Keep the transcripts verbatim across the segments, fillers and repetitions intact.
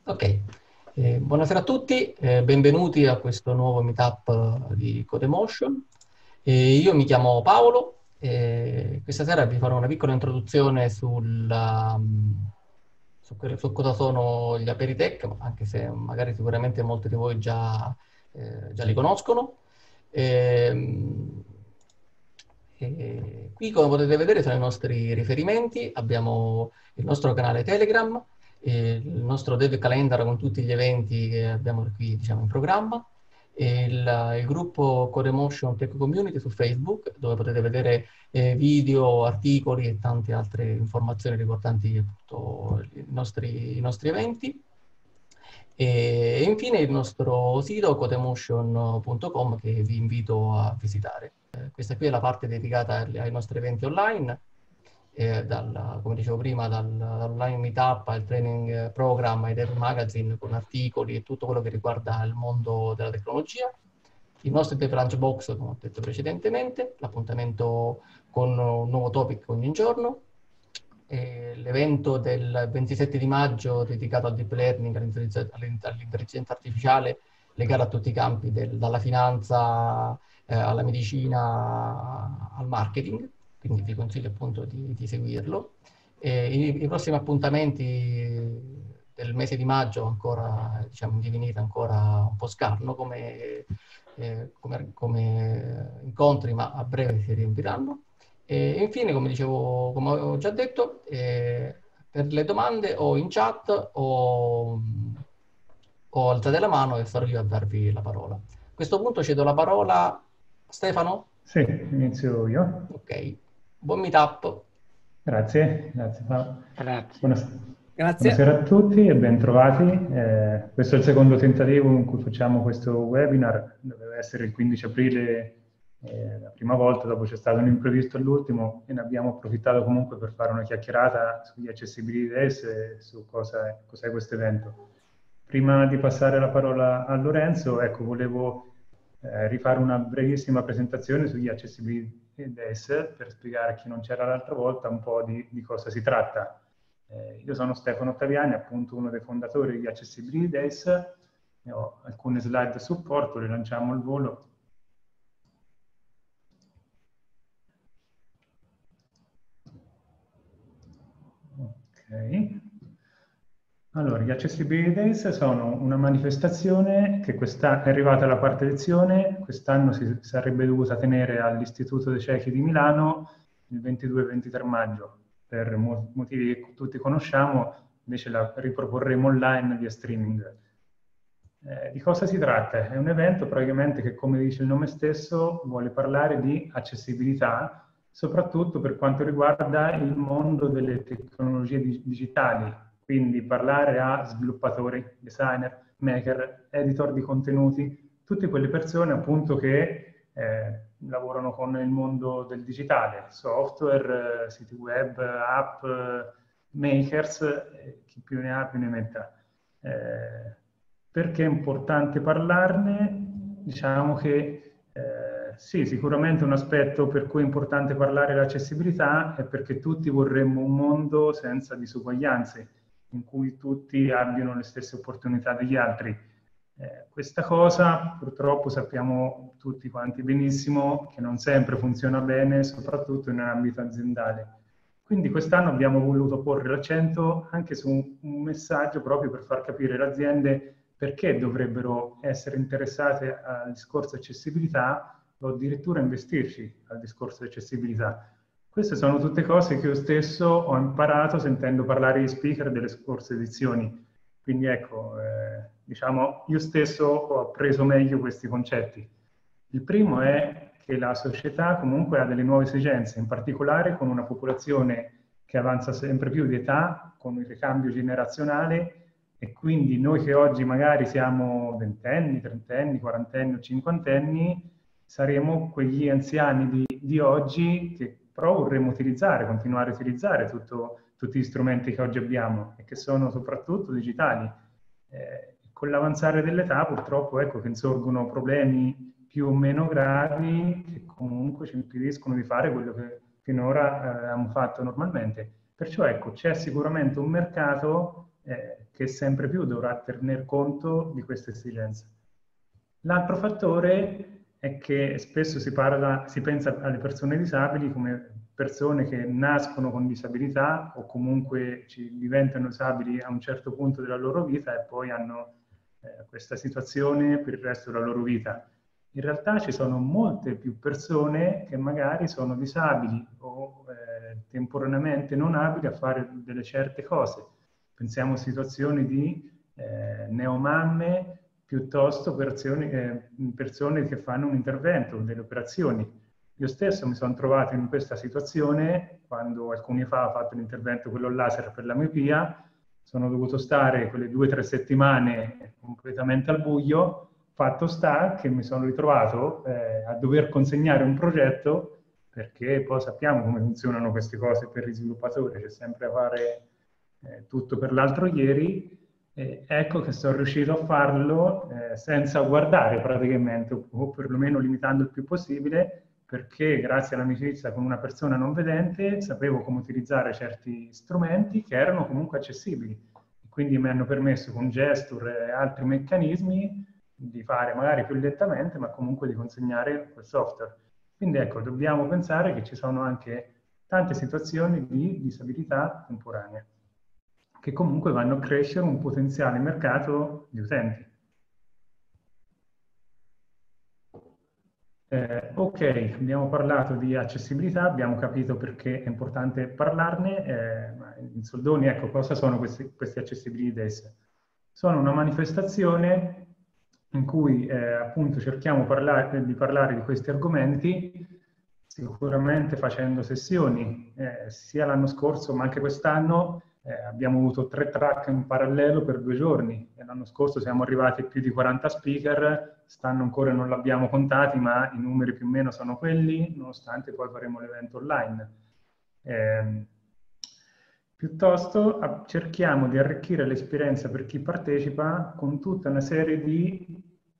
Ok, eh, buonasera a tutti, eh, benvenuti a questo nuovo meetup eh, di Codemotion. Eh, io mi chiamo Paolo e questa sera vi farò una piccola introduzione sulla, mm, su, que- su cosa sono gli Aperitech, anche se magari sicuramente molti di voi già, eh, già li conoscono. Ehm, e qui, come potete vedere, sono i nostri riferimenti. Abbiamo il nostro canale Telegram, eh, il nostro Dev Calendar con tutti gli eventi che abbiamo qui, diciamo, in programma, e il, il gruppo Codemotion Tech Community su Facebook, dove potete vedere eh, video, articoli e tante altre informazioni riguardanti appunto, i nostri, i nostri eventi. E infine il nostro sito codemotion punto com che vi invito a visitare. Eh, questa qui è la parte dedicata ai ai nostri eventi online, eh, dal, come dicevo prima, dal- dall'online meetup al training eh, program, ai dev magazine con articoli e tutto quello che riguarda il mondo della tecnologia. I nostri Dev Lunchbox, come ho detto precedentemente, l'appuntamento con un nuovo topic ogni giorno, e l'evento del ventisette di maggio dedicato al deep learning, all'intelligenza all'intelligenza artificiale, legato a tutti i campi, del- dalla finanza eh, alla medicina al marketing, quindi vi consiglio appunto di, di seguirlo. E i, i prossimi appuntamenti del mese di maggio ancora, diciamo, in divenire ancora un po' scarno come, eh, come, come incontri, ma a breve si riempiranno. E infine, come dicevo, come ho già detto, eh, per le domande o in chat o, o alzate la mano e sarò io a darvi la parola. A questo punto cedo la parola a Stefano. Sì, inizio io. Ok, buon meetup. Grazie, grazie Paolo. Grazie. Buonas- Grazie. Buonasera a tutti e bentrovati. Eh, questo è il secondo tentativo in cui facciamo questo webinar. Doveva essere il quindici aprile eh, la prima volta, dopo c'è stato un imprevisto all'ultimo e ne abbiamo approfittato comunque per fare una chiacchierata sugli Accessibility Days e su cosa è, cos'è questo evento. Prima di passare la parola a Lorenzo, ecco, volevo eh, rifare una brevissima presentazione sugli Accessibility Days per spiegare a chi non c'era l'altra volta un po' di, di cosa si tratta. Eh, io sono Stefano Ottaviani, appunto uno dei fondatori di Accessibility Days, e ho alcune slide a supporto, le lanciamo al volo. Ok. Allora, gli Accessibility Days sono una manifestazione che quest'anno è arrivata alla quarta edizione, quest'anno si sarebbe dovuta tenere all'Istituto dei Ciechi di Milano il ventidue e ventitré maggio. Per motivi che tutti conosciamo, invece la riproporremo online via streaming. Eh, di cosa si tratta? È un evento praticamente che, come dice il nome stesso, vuole parlare di accessibilità, soprattutto per quanto riguarda il mondo delle tecnologie digitali, quindi parlare a sviluppatori, designer, maker, editor di contenuti, tutte quelle persone appunto che eh, lavorano con il mondo del digitale, software, eh, siti web, app, eh, makers, eh, chi più ne ha più ne metta. Eh, perché è importante parlarne? Diciamo che eh, sì, sicuramente un aspetto per cui è importante parlare dell'accessibilità è perché tutti vorremmo un mondo senza disuguaglianze, in cui tutti abbiano le stesse opportunità degli altri. Eh, questa cosa purtroppo sappiamo tutti quanti benissimo che non sempre funziona bene, soprattutto in ambito aziendale. Quindi quest'anno abbiamo voluto porre l'accento anche su un, un messaggio proprio per far capire alle aziende perché dovrebbero essere interessate al discorso accessibilità o addirittura investirci al discorso di accessibilità. Queste sono tutte cose che io stesso ho imparato sentendo parlare di speaker delle scorse edizioni. Quindi ecco, eh, diciamo, io stesso ho appreso meglio questi concetti. Il primo è che la società comunque ha delle nuove esigenze, in particolare con una popolazione che avanza sempre più di età, con il ricambio generazionale, e quindi noi che oggi magari siamo ventenni, trentenni, quarantenni o cinquantenni, saremo quegli anziani di, di oggi che però vorremmo utilizzare, continuare a utilizzare tutto, tutti gli strumenti che oggi abbiamo e che sono soprattutto digitali. Eh, con l'avanzare dell'età purtroppo ecco che insorgono problemi più o meno gravi che comunque ci impediscono di fare quello che finora eh, abbiamo fatto normalmente. Perciò ecco, c'è sicuramente un mercato eh, che sempre più dovrà tener conto di queste esigenze. L'altro fattore è che spesso si parla, si pensa alle persone disabili come persone che nascono con disabilità o comunque ci diventano disabili a un certo punto della loro vita e poi hanno eh, questa situazione per il resto della loro vita. In realtà ci sono molte più persone che magari sono disabili o eh, temporaneamente non abili a fare delle certe cose. Pensiamo a situazioni di eh, neomamme piuttosto persone, eh, persone che fanno un intervento, delle operazioni. Io stesso mi sono trovato in questa situazione quando alcuni anni fa ho fatto l'intervento, quello laser per la miopia, sono dovuto stare quelle due o tre settimane completamente al buio. Fatto sta che mi sono ritrovato eh, a dover consegnare un progetto, perché poi sappiamo come funzionano queste cose per gli sviluppatori, c'è sempre a fare eh, tutto per l'altro ieri. Eh, ecco che sono riuscito a farlo eh, senza guardare praticamente, o, o perlomeno limitando il più possibile, perché grazie all'amicizia con una persona non vedente sapevo come utilizzare certi strumenti che erano comunque accessibili. Quindi mi hanno permesso con gesture e altri meccanismi di fare magari più lentamente, ma comunque di consegnare quel software. Quindi ecco, dobbiamo pensare che ci sono anche tante situazioni di disabilità temporanea, che comunque vanno a crescere un potenziale mercato di utenti. Eh, ok, abbiamo parlato di accessibilità, abbiamo capito perché è importante parlarne, eh, ma in soldoni, ecco, cosa sono questi, queste accessibility days? Sono una manifestazione in cui eh, appunto cerchiamo parlare, di parlare di questi argomenti, sicuramente facendo sessioni, eh, sia l'anno scorso ma anche quest'anno eh, abbiamo avuto tre track in parallelo per due giorni, e l'anno scorso siamo arrivati a più di quaranta speaker, quest'anno ancora non l'abbiamo contati, ma i numeri più o meno sono quelli, nonostante poi faremo l'evento online. Eh, Piuttosto cerchiamo di arricchire l'esperienza per chi partecipa con tutta una serie di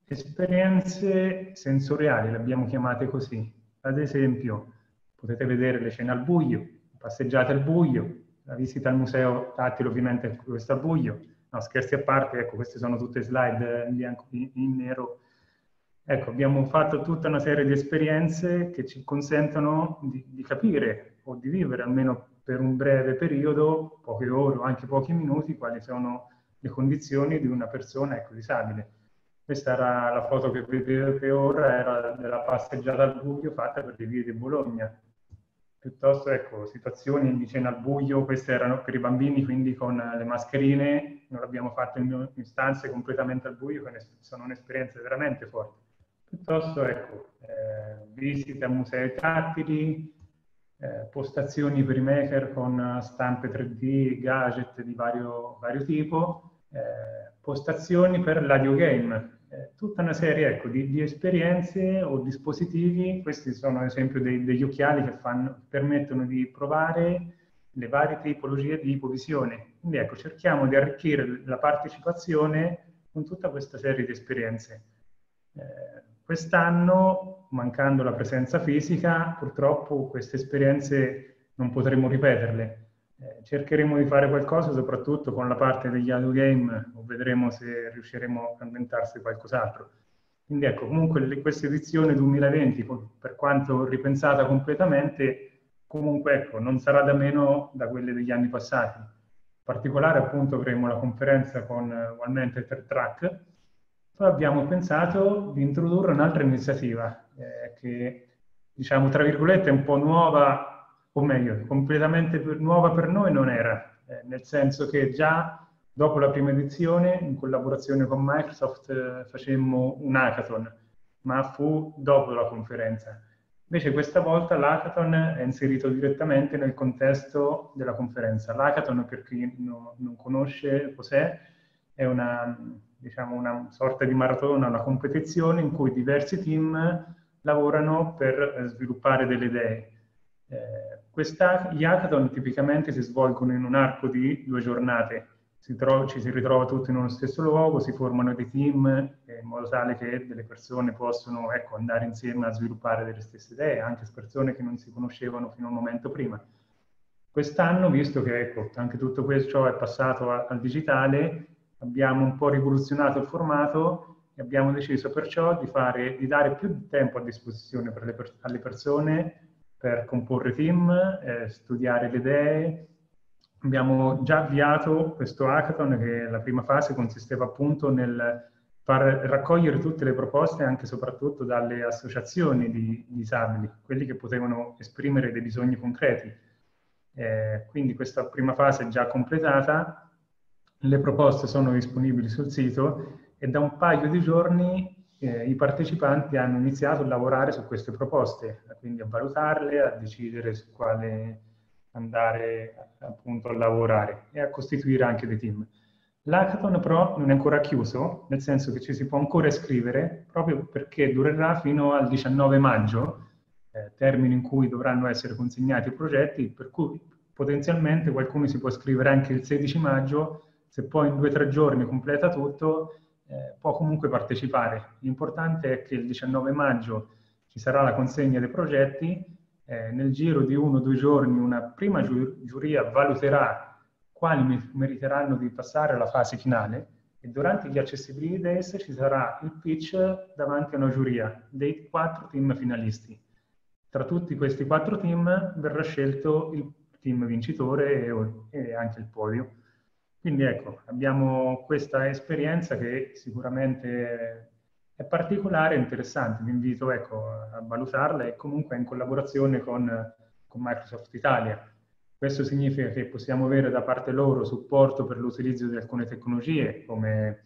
esperienze sensoriali, le abbiamo chiamate così. Ad esempio, potete vedere le cene al buio, passeggiate al buio, la visita al museo tattile ovviamente questo al buio. No, scherzi a parte, ecco, queste sono tutte slide in bianco e in nero. Ecco, abbiamo fatto tutta una serie di esperienze che ci consentono di, di capire o di vivere almeno per un breve periodo, poche ore o anche pochi minuti, quali sono le condizioni di una persona ecco, disabile. Questa era la foto che vedete ora, era della passeggiata al buio fatta per le vie di Bologna. Piuttosto, ecco, situazioni di cena al buio, queste erano per i bambini, quindi con le mascherine, non l'abbiamo fatto in, in stanze completamente al buio, che sono un'esperienza veramente forte. Piuttosto, ecco, eh, visite a musei tattili, Eh, postazioni per i maker con stampe tre D, gadget di vario, vario tipo, eh, postazioni per l'audiogame, eh, tutta una serie ecco, di, di esperienze o dispositivi. Questi sono ad esempio dei, degli occhiali che fanno, permettono di provare le varie tipologie di ipovisione. Quindi ecco, cerchiamo di arricchire la partecipazione con tutta questa serie di esperienze. Eh, Quest'anno, mancando la presenza fisica, purtroppo queste esperienze non potremo ripeterle. Eh, cercheremo di fare qualcosa, soprattutto con la parte degli audiogame, o vedremo se riusciremo a inventarsi qualcos'altro. Quindi ecco, comunque questa edizione duemilaventi, per quanto ripensata completamente, comunque ecco, non sarà da meno da quelle degli anni passati. In particolare appunto avremo la conferenza con ugualmente tre track. Poi abbiamo pensato di introdurre un'altra iniziativa eh, che, diciamo, tra virgolette, è un po' nuova, o meglio, completamente per, nuova per noi non era, eh, nel senso che già dopo la prima edizione, in collaborazione con Microsoft, eh, facemmo un hackathon, ma fu dopo la conferenza. Invece questa volta l'hackathon è inserito direttamente nel contesto della conferenza. L'hackathon, per chi no, non conosce cos'è, è una, diciamo, una sorta di maratona, una competizione in cui diversi team lavorano per sviluppare delle idee. Eh, questa, gli hackathon tipicamente si svolgono in un arco di due giornate. Si trova, ci si ritrova tutti in uno stesso luogo, si formano dei team eh, in modo tale che delle persone possono ecco, andare insieme a sviluppare delle stesse idee, anche persone che non si conoscevano fino a un momento prima. Quest'anno, visto che ecco, anche tutto questo è passato a, al digitale, abbiamo un po' rivoluzionato il formato e abbiamo deciso perciò di, fare, di dare più tempo a disposizione per le per, alle persone per comporre team, eh, studiare le idee. Abbiamo già avviato questo hackathon che la prima fase consisteva appunto nel far raccogliere tutte le proposte anche e soprattutto dalle associazioni di disabili, quelli che potevano esprimere dei bisogni concreti. Eh, quindi questa prima fase è già completata, le proposte sono disponibili sul sito e da un paio di giorni eh, i partecipanti hanno iniziato a lavorare su queste proposte, quindi a valutarle, a decidere su quale andare appunto a lavorare e a costituire anche dei team. L'hackathon però non è ancora chiuso, nel senso che ci si può ancora iscrivere, proprio perché durerà fino al diciannove maggio, eh, termine in cui dovranno essere consegnati i progetti, per cui potenzialmente qualcuno si può iscrivere anche il sedici maggio, se poi in due o tre giorni completa tutto, eh, può comunque partecipare. L'importante è che il diciannove maggio ci sarà la consegna dei progetti, eh, nel giro di uno o due giorni una prima giu giuria valuterà quali meriteranno di passare alla fase finale e durante gli Accessibility Days ci sarà il pitch davanti a una giuria dei quattro team finalisti. Tra tutti questi quattro team verrà scelto il team vincitore e, e anche il podio. Quindi ecco, abbiamo questa esperienza che sicuramente è particolare e interessante. Vi invito ecco, a valutarla e comunque in collaborazione con, con Microsoft Italia. Questo significa che possiamo avere da parte loro supporto per l'utilizzo di alcune tecnologie come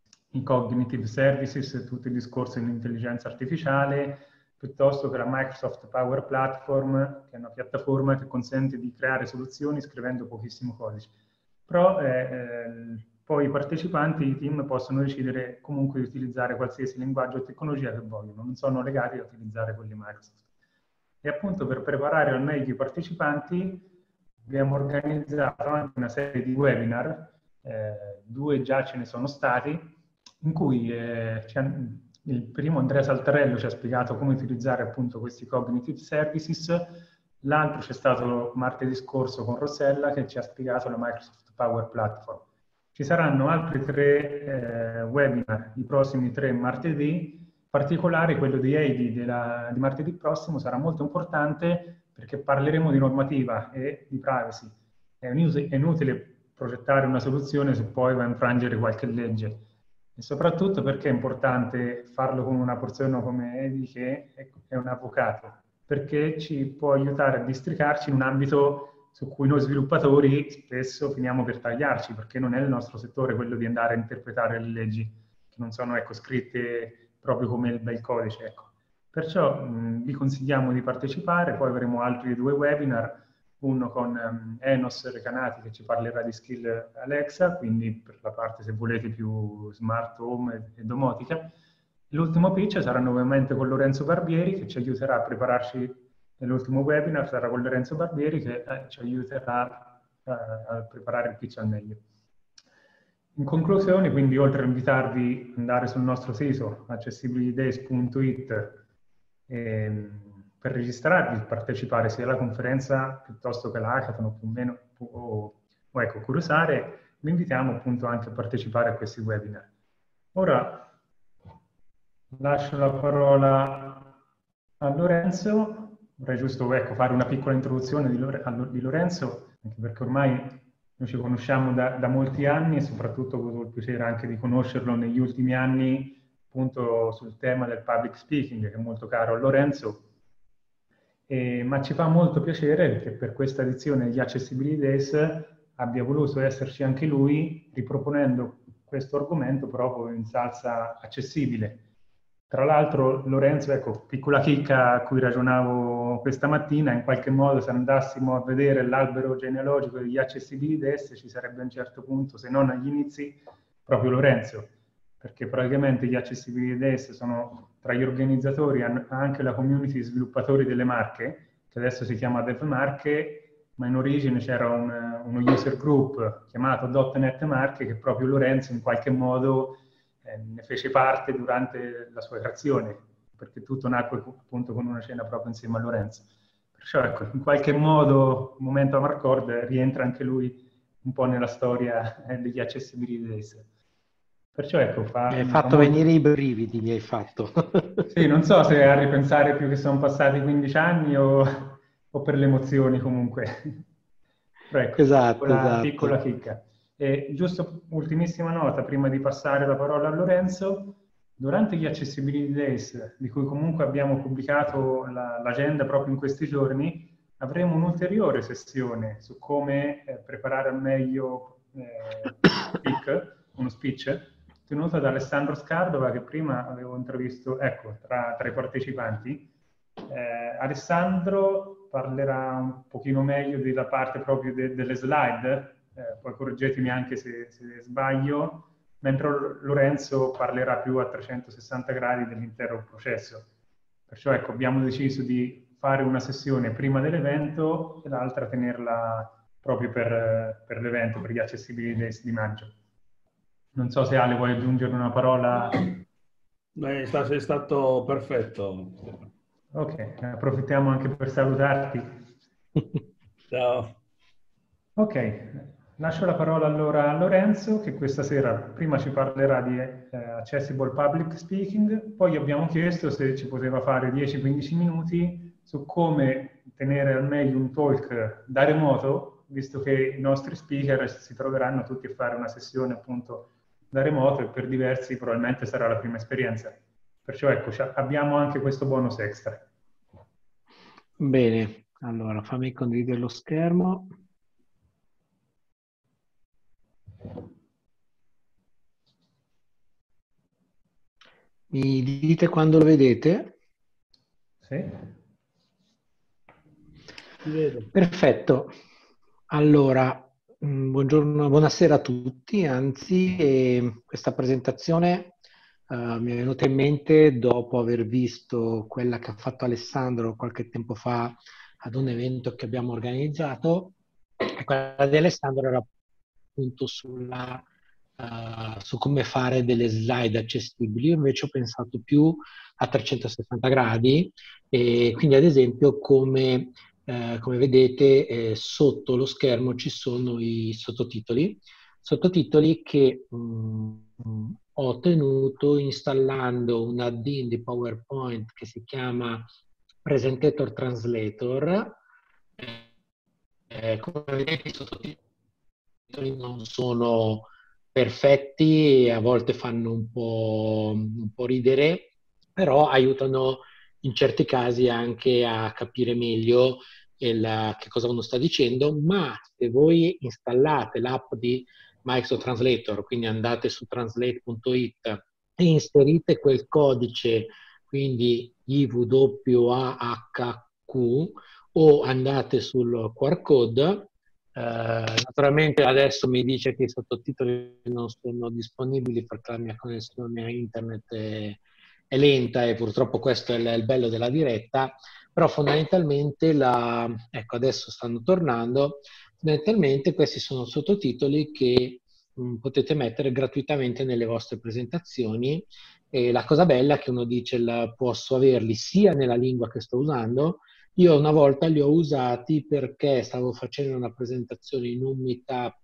i cognitive services, tutto il discorso dell'intelligenza artificiale, piuttosto che la Microsoft Power Platform, che è una piattaforma che consente di creare soluzioni scrivendo pochissimo codice. Però eh, eh, poi i partecipanti, i team, possono decidere comunque di utilizzare qualsiasi linguaggio o tecnologia che vogliono, non sono legati a utilizzare quelli Microsoft. E appunto per preparare al meglio i partecipanti abbiamo organizzato anche una serie di webinar, eh, due già ce ne sono stati, in cui eh, il primo Andrea Saltarello ci ha spiegato come utilizzare appunto questi cognitive services, l'altro c'è stato martedì scorso con Rossella che ci ha spiegato la Microsoft Power Platform. Ci saranno altri tre eh, webinar, i prossimi tre martedì, in particolare quello di Heidi della, di martedì prossimo sarà molto importante perché parleremo di normativa e di privacy. È inutile progettare una soluzione se poi va a infrangere qualche legge. E soprattutto perché è importante farlo con una persona come Heidi che è un avvocato, perché ci può aiutare a districarci in un ambito su cui noi sviluppatori spesso finiamo per tagliarci, perché non è il nostro settore quello di andare a interpretare le leggi, che non sono ecco, scritte proprio come il bel codice. Ecco. Perciò mh, vi consigliamo di partecipare, poi avremo altri due webinar, uno con um, Enos Recanati che ci parlerà di skill Alexa, quindi per la parte se volete più smart home e domotica. L'ultimo pitch sarà nuovamente con Lorenzo Barbieri che ci aiuterà a prepararci, nell'ultimo webinar sarà con Lorenzo Barbieri che eh, ci aiuterà eh, a preparare il pitch al meglio. In conclusione, quindi, oltre a invitarvi ad andare sul nostro sito accessibility days punto it ehm, per registrarvi e partecipare sia alla conferenza piuttosto che all'hackathon o più o meno, o, o ecco, curiosare, vi invitiamo appunto anche a partecipare a questi webinar. Ora lascio la parola a Lorenzo, vorrei giusto ecco, fare una piccola introduzione di, Lore, di Lorenzo, anche perché ormai noi ci conosciamo da, da molti anni e soprattutto ho avuto il piacere anche di conoscerlo negli ultimi anni appunto sul tema del public speaking, che è molto caro a Lorenzo. E, ma ci fa molto piacere che per questa edizione degli Accessibility Days abbia voluto esserci anche lui, riproponendo questo argomento proprio in salsa accessibile. Tra l'altro, Lorenzo, ecco, piccola chicca a cui ragionavo questa mattina, in qualche modo se andassimo a vedere l'albero genealogico degli Accessibility Days ci sarebbe a un certo punto, se non agli inizi, proprio Lorenzo, perché praticamente gli Accessibility Days sono tra gli organizzatori anche la community sviluppatori delle marche, che adesso si chiama DevMarche, ma in origine c'era un, uno user group chiamato .dot net Marche che proprio Lorenzo in qualche modo eh, ne fece parte durante la sua creazione, perché tutto nacque appunto con una cena proprio insieme a Lorenzo. Perciò ecco, in qualche modo Momento Amarcord rientra anche lui un po' nella storia eh, degli Accessibility Days. Perciò ecco, fa, Mi hai fa fatto molto... venire i brividi, mi hai fatto. Sì, non so se a ripensare più che sono passati quindici anni o, o per le emozioni comunque. Però ecco, Esatto, piccola, esatto. piccola chicca. E giusto ultimissima nota, prima di passare la parola a Lorenzo, durante gli Accessibility Days, di cui comunque abbiamo pubblicato la, l'agenda proprio in questi giorni, avremo un'ulteriore sessione su come eh, preparare al meglio eh, speak, uno speech, tenuta da Alessandro Scardova, che prima avevo intervistato, ecco, tra, tra i partecipanti. Eh, Alessandro parlerà un pochino meglio della parte proprio de, delle slide, eh, poi correggetemi anche se, se sbaglio, mentre Lorenzo parlerà più a trecentosessanta gradi dell'intero processo. Perciò ecco, abbiamo deciso di fare una sessione prima dell'evento e l'altra tenerla proprio per, per l'evento, per gli Accessibility Days di maggio. Non so se Ale vuoi aggiungere una parola. Beh, sei stato perfetto. Ok, approfittiamo anche per salutarti. Ciao. Ok, lascio la parola allora a Lorenzo, che questa sera prima ci parlerà di eh, Accessible Public Speaking, poi abbiamo chiesto se ci poteva fare dieci quindici minuti su come tenere al meglio un talk da remoto, visto che i nostri speaker si troveranno tutti a fare una sessione appunto da remoto e per diversi probabilmente sarà la prima esperienza. Perciò ecco, abbiamo anche questo bonus extra. Bene, allora fammi condividere lo schermo. Mi dite quando lo vedete? Sì. Perfetto. Allora, buongiorno, buonasera a tutti. Anzi, eh, questa presentazione Uh, mi è venuta in mente dopo aver visto quella che ha fatto Alessandro qualche tempo fa ad un evento che abbiamo organizzato, e quella di Alessandro era appunto sulla, uh, su come fare delle slide accessibili. Io invece ho pensato più a trecentosessanta gradi, e quindi ad esempio come, eh, come vedete eh, sotto lo schermo ci sono i sottotitoli, sottotitoli che mh, ho ottenuto installando un add-in di PowerPoint che si chiama Presentator Translator. Eh, come vedete i sottotitoli non sono perfetti e a volte fanno un po', un po' ridere, però aiutano in certi casi anche a capire meglio il, che cosa uno sta dicendo. Ma se voi installate l'app di Microsoft Translator, quindi andate su translate punto it e inserite quel codice, quindi I W A H Q, o andate sul Q R code. Eh, naturalmente adesso mi dice che i sottotitoli non sono disponibili perché la mia connessione a internet è, è lenta, e purtroppo questo è il, il bello della diretta, però fondamentalmente la, ecco, adesso stanno tornando. Fondamentalmente questi sono sottotitoli che mh, potete mettere gratuitamente nelle vostre presentazioni, e la cosa bella è che uno dice la, posso averli sia nella lingua che sto usando. Io una volta li ho usati perché stavo facendo una presentazione in un meetup,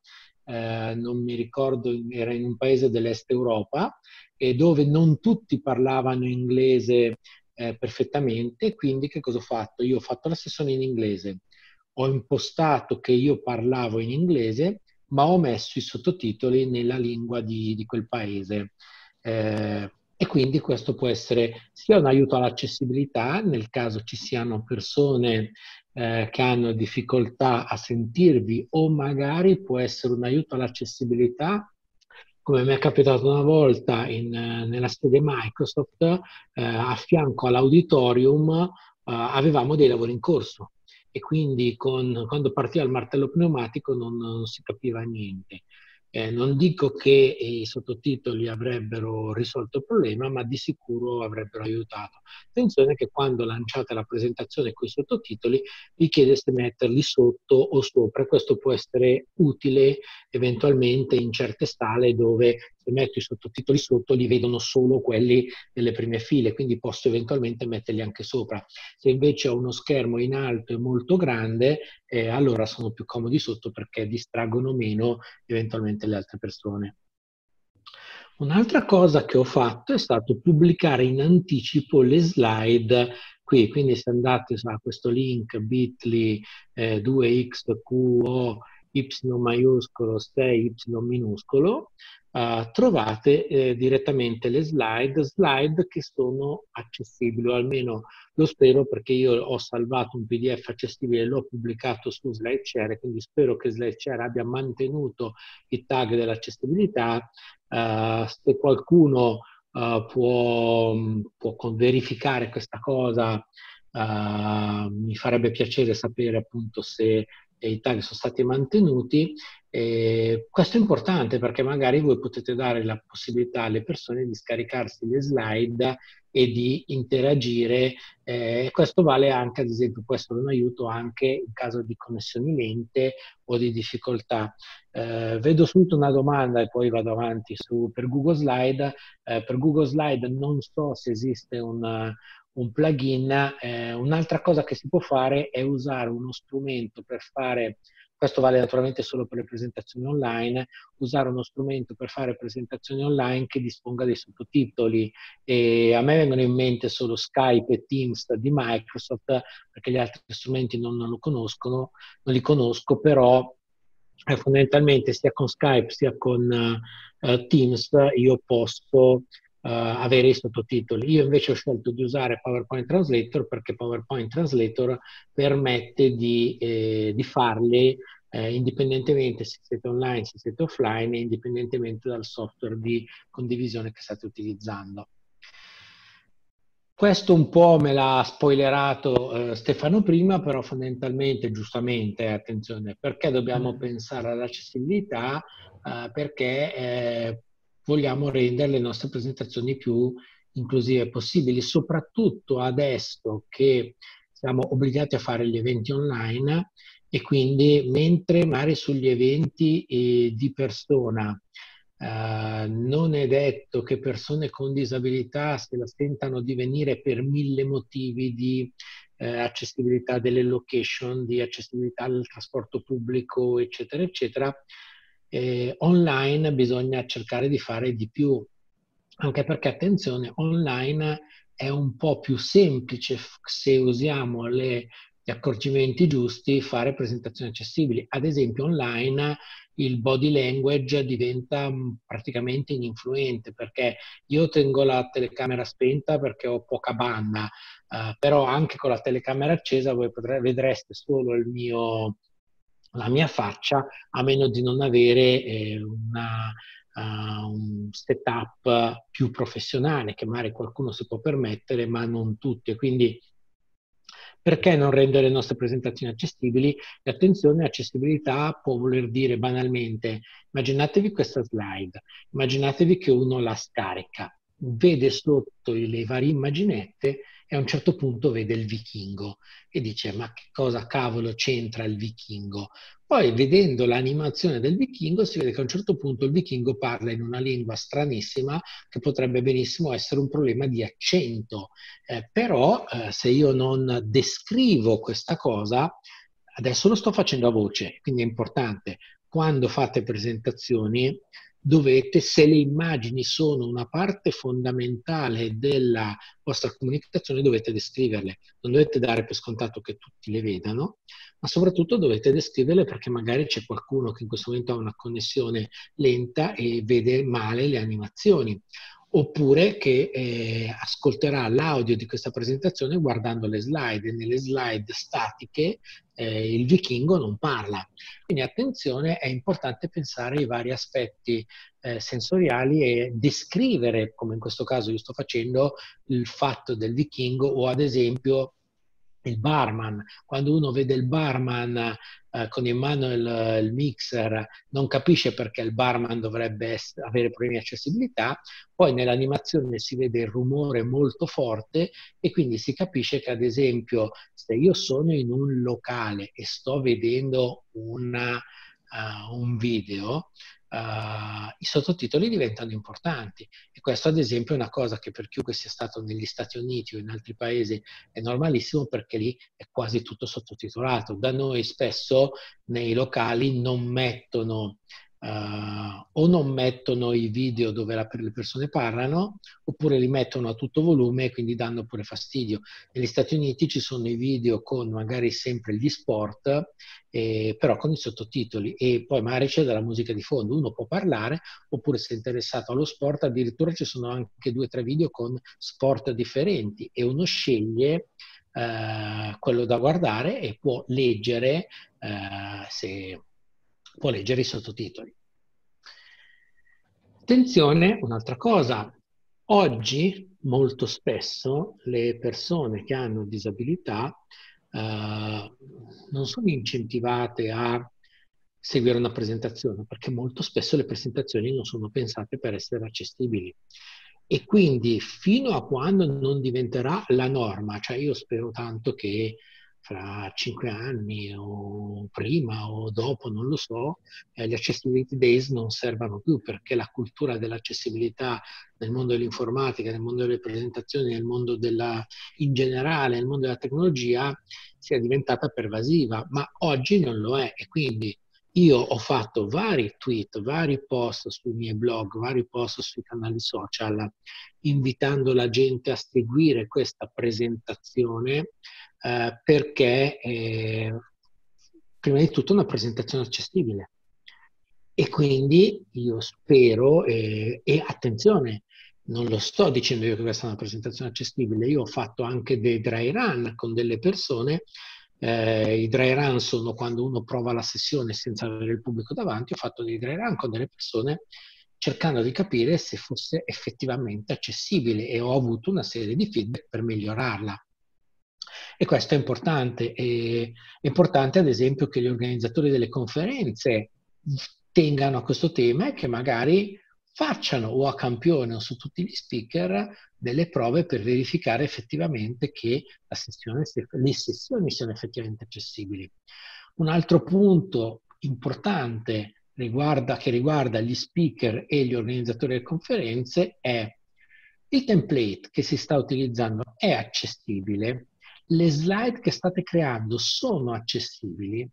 eh, non mi ricordo, era in un paese dell'Est Europa, e dove non tutti parlavano inglese eh, perfettamente. Quindi che cosa ho fatto? Io ho fatto la sessione in inglese, ho impostato che io parlavo in inglese, ma ho messo i sottotitoli nella lingua di, di quel paese. Eh, e quindi questo può essere sia un aiuto all'accessibilità, nel caso ci siano persone eh, che hanno difficoltà a sentirvi, o magari può essere un aiuto all'accessibilità, come mi è capitato una volta in, nella sede Microsoft, eh, a fianco all'auditorium eh, avevamo dei lavori in corso, e quindi con, quando partiva il martello pneumatico non, non si capiva niente. Eh, non dico che i sottotitoli avrebbero risolto il problema, ma di sicuro avrebbero aiutato. Attenzione che quando lanciate la presentazione con i sottotitoli vi chiede se metterli sotto o sopra. Questo può essere utile eventualmente in certe sale dove se metto i sottotitoli sotto li vedono solo quelli delle prime file, quindi posso eventualmente metterli anche sopra. Se invece ho uno schermo in alto e molto grande, eh, allora sono più comodi sotto perché distraggono meno eventualmente le altre persone. Un'altra cosa che ho fatto è stato pubblicare in anticipo le slide qui, quindi se andate a questo link bit.ly eh, due x q o y maiuscolo sei y minuscolo, uh, trovate eh, direttamente le slide, slide che sono accessibili, o almeno lo spero, perché io ho salvato un P D F accessibile e l'ho pubblicato su SlideShare, quindi spero che SlideShare abbia mantenuto i tag dell'accessibilità. Uh, se qualcuno uh, può, può verificare questa cosa, uh, mi farebbe piacere sapere appunto se i tag sono stati mantenuti. Eh, questo è importante perché magari voi potete dare la possibilità alle persone di scaricarsi le slide e di interagire. Eh, questo vale anche, ad esempio, può essere un aiuto anche in caso di connessioni lente o di difficoltà. Eh, vedo subito una domanda e poi vado avanti su, per Google Slide. Eh, per Google Slide non so se esiste un, un plugin. Eh, un'altra cosa che si può fare è usare uno strumento per fare, questo vale naturalmente solo per le presentazioni online, usare uno strumento per fare presentazioni online che disponga dei sottotitoli. E a me vengono in mente solo Skype e Teams di Microsoft, perché gli altri strumenti non, non lo conoscono, non li conosco, però eh, fondamentalmente sia con Skype sia con uh, Teams io posso Uh, avere i sottotitoli. Io invece ho scelto di usare PowerPoint Translator perché PowerPoint Translator permette di, eh, di farli eh, indipendentemente se siete online, se siete offline, e indipendentemente dal software di condivisione che state utilizzando. Questo un po' me l'ha spoilerato eh, Stefano prima, però fondamentalmente, giustamente, attenzione, perché dobbiamo pensare all'accessibilità? Eh, perché eh, vogliamo rendere le nostre presentazioni più inclusive possibili, soprattutto adesso che siamo obbligati a fare gli eventi online, e quindi mentre magari sugli eventi eh, di persona Uh, non è detto che persone con disabilità se la sentano di venire per mille motivi di eh, accessibilità delle location, di accessibilità al trasporto pubblico, eccetera, eccetera. Eh, online bisogna cercare di fare di più, anche perché, attenzione, online è un po' più semplice se usiamo le, gli accorgimenti giusti, fare presentazioni accessibili. Ad esempio online il body language diventa praticamente ininfluente, perché io tengo la telecamera spenta perché ho poca banda, eh, però anche con la telecamera accesa voi potrete, vedreste solo il mio, la mia faccia, a meno di non avere eh, una, uh, un setup più professionale che magari qualcuno si può permettere, ma non tutti. Quindi perché non rendere le nostre presentazioni accessibili? E attenzione, accessibilità può voler dire banalmente, immaginatevi questa slide, immaginatevi che uno la scarica, vede sotto le varie immaginette e a un certo punto vede il vichingo e dice: ma che cosa cavolo c'entra il vichingo? Poi, vedendo l'animazione del vichingo, si vede che a un certo punto il vichingo parla in una lingua stranissima che potrebbe benissimo essere un problema di accento. Eh, però eh, se io non descrivo questa cosa, adesso lo sto facendo a voce, quindi è importante, quando fate presentazioni, dovete, se le immagini sono una parte fondamentale della vostra comunicazione, dovete descriverle. Non dovete dare per scontato che tutti le vedano, ma soprattutto dovete descriverle perché magari c'è qualcuno che in questo momento ha una connessione lenta e vede male le animazioni, oppure che eh, ascolterà l'audio di questa presentazione guardando le slide, e nelle slide statiche eh, il vichingo non parla. Quindi attenzione, è importante pensare ai vari aspetti eh, sensoriali e descrivere, come in questo caso io sto facendo, il fatto del vichingo, o ad esempio il barman. Quando uno vede il barman eh, con in mano il, il mixer, non capisce perché il barman dovrebbe essere, avere problemi di accessibilità, poi nell'animazione si vede il rumore molto forte e quindi si capisce che, ad esempio, se io sono in un locale e sto vedendo una, uh, un video, uh, i sottotitoli diventano importanti. E questo ad esempio è una cosa che per chiunque sia stato negli Stati Uniti o in altri paesi è normalissimo, perché lì è quasi tutto sottotitolato. Da noi spesso nei locali non mettono Uh, o non mettono i video dove la, le persone parlano, oppure li mettono a tutto volume e quindi danno pure fastidio. Negli Stati Uniti ci sono i video con magari sempre gli sport, eh, però con i sottotitoli, e poi magari c'è della musica di fondo. Uno può parlare, oppure se è interessato allo sport addirittura ci sono anche due o tre video con sport differenti e uno sceglie uh, quello da guardare e può leggere uh, se può leggere i sottotitoli. Attenzione, un'altra cosa, oggi molto spesso le persone che hanno disabilità eh, non sono incentivate a seguire una presentazione, perché molto spesso le presentazioni non sono pensate per essere accessibili. E quindi fino a quando non diventerà la norma, cioè io spero tanto che fra cinque anni o prima o dopo, non lo so, eh, gli Accessibility Days non servano più, perché la cultura dell'accessibilità nel mondo dell'informatica, nel mondo delle presentazioni, nel mondo della, in generale, nel mondo della tecnologia sia diventata pervasiva, ma oggi non lo è. E quindi io ho fatto vari tweet, vari post sui miei blog, vari post sui canali social, invitando la gente a seguire questa presentazione, eh, perché è prima di tutto una presentazione accessibile. E quindi io spero, eh, e attenzione, non lo sto dicendo io che questa è una presentazione accessibile, io ho fatto anche dei dry run con delle persone. Eh, I dry run sono quando uno prova la sessione senza avere il pubblico davanti. Ho fatto dei dry run con delle persone cercando di capire se fosse effettivamente accessibile, e ho avuto una serie di feedback per migliorarla. E questo è importante. È importante ad esempio che gli organizzatori delle conferenze tengano a questo tema e che magari facciano o a campione o su tutti gli speaker delle prove per verificare effettivamente che la sessione, le sessioni siano effettivamente accessibili. Un altro punto importante riguarda, che riguarda gli speaker e gli organizzatori delle conferenze è: il template che si sta utilizzando è accessibile, le slide che state creando sono accessibili,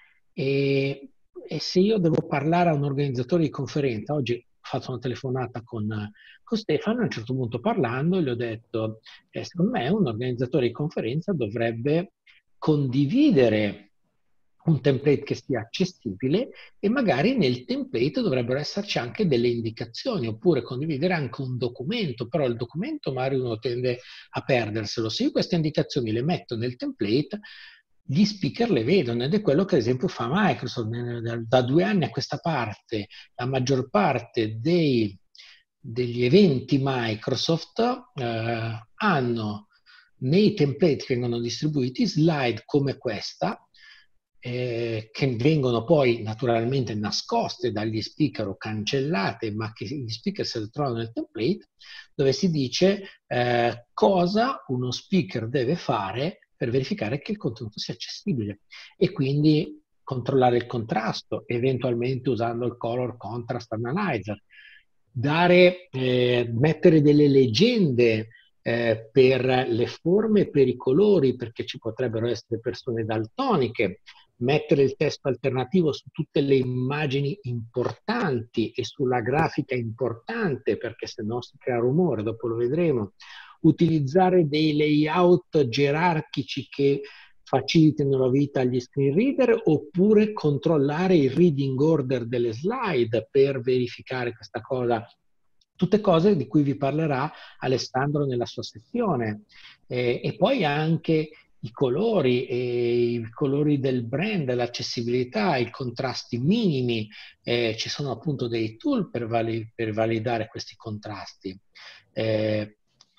e, e se io devo parlare a un organizzatore di conferenza, oggi ho fatto una telefonata con, con Stefano, a un certo punto parlando gli ho detto, eh, secondo me un organizzatore di conferenza dovrebbe condividere un template che sia accessibile, e magari nel template dovrebbero esserci anche delle indicazioni, oppure condividere anche un documento, però il documento magari uno tende a perderselo. Se io queste indicazioni le metto nel template, gli speaker le vedono, ed è quello che ad esempio fa Microsoft. Da due anni a questa parte la maggior parte dei, degli eventi Microsoft eh, hanno nei template che vengono distribuiti slide come questa, Eh, che vengono poi naturalmente nascoste dagli speaker o cancellate, ma che gli speaker se le trovano nel template, dove si dice eh, cosa uno speaker deve fare per verificare che il contenuto sia accessibile, e quindi controllare il contrasto, eventualmente usando il Color Contrast Analyzer, dare, eh, mettere delle leggende eh, per le forme e per i colori, perché ci potrebbero essere persone daltoniche, mettere il testo alternativo su tutte le immagini importanti e sulla grafica importante, perché se no si crea rumore, dopo lo vedremo, utilizzare dei layout gerarchici che facilitino la vita agli screen reader, oppure controllare il reading order delle slide per verificare questa cosa. Tutte cose di cui vi parlerà Alessandro nella sua sezione. Eh, e poi anche i colori, e i colori del brand, l'accessibilità, i contrasti minimi. Eh, ci sono appunto dei tool per, vali per validare questi contrasti. Eh,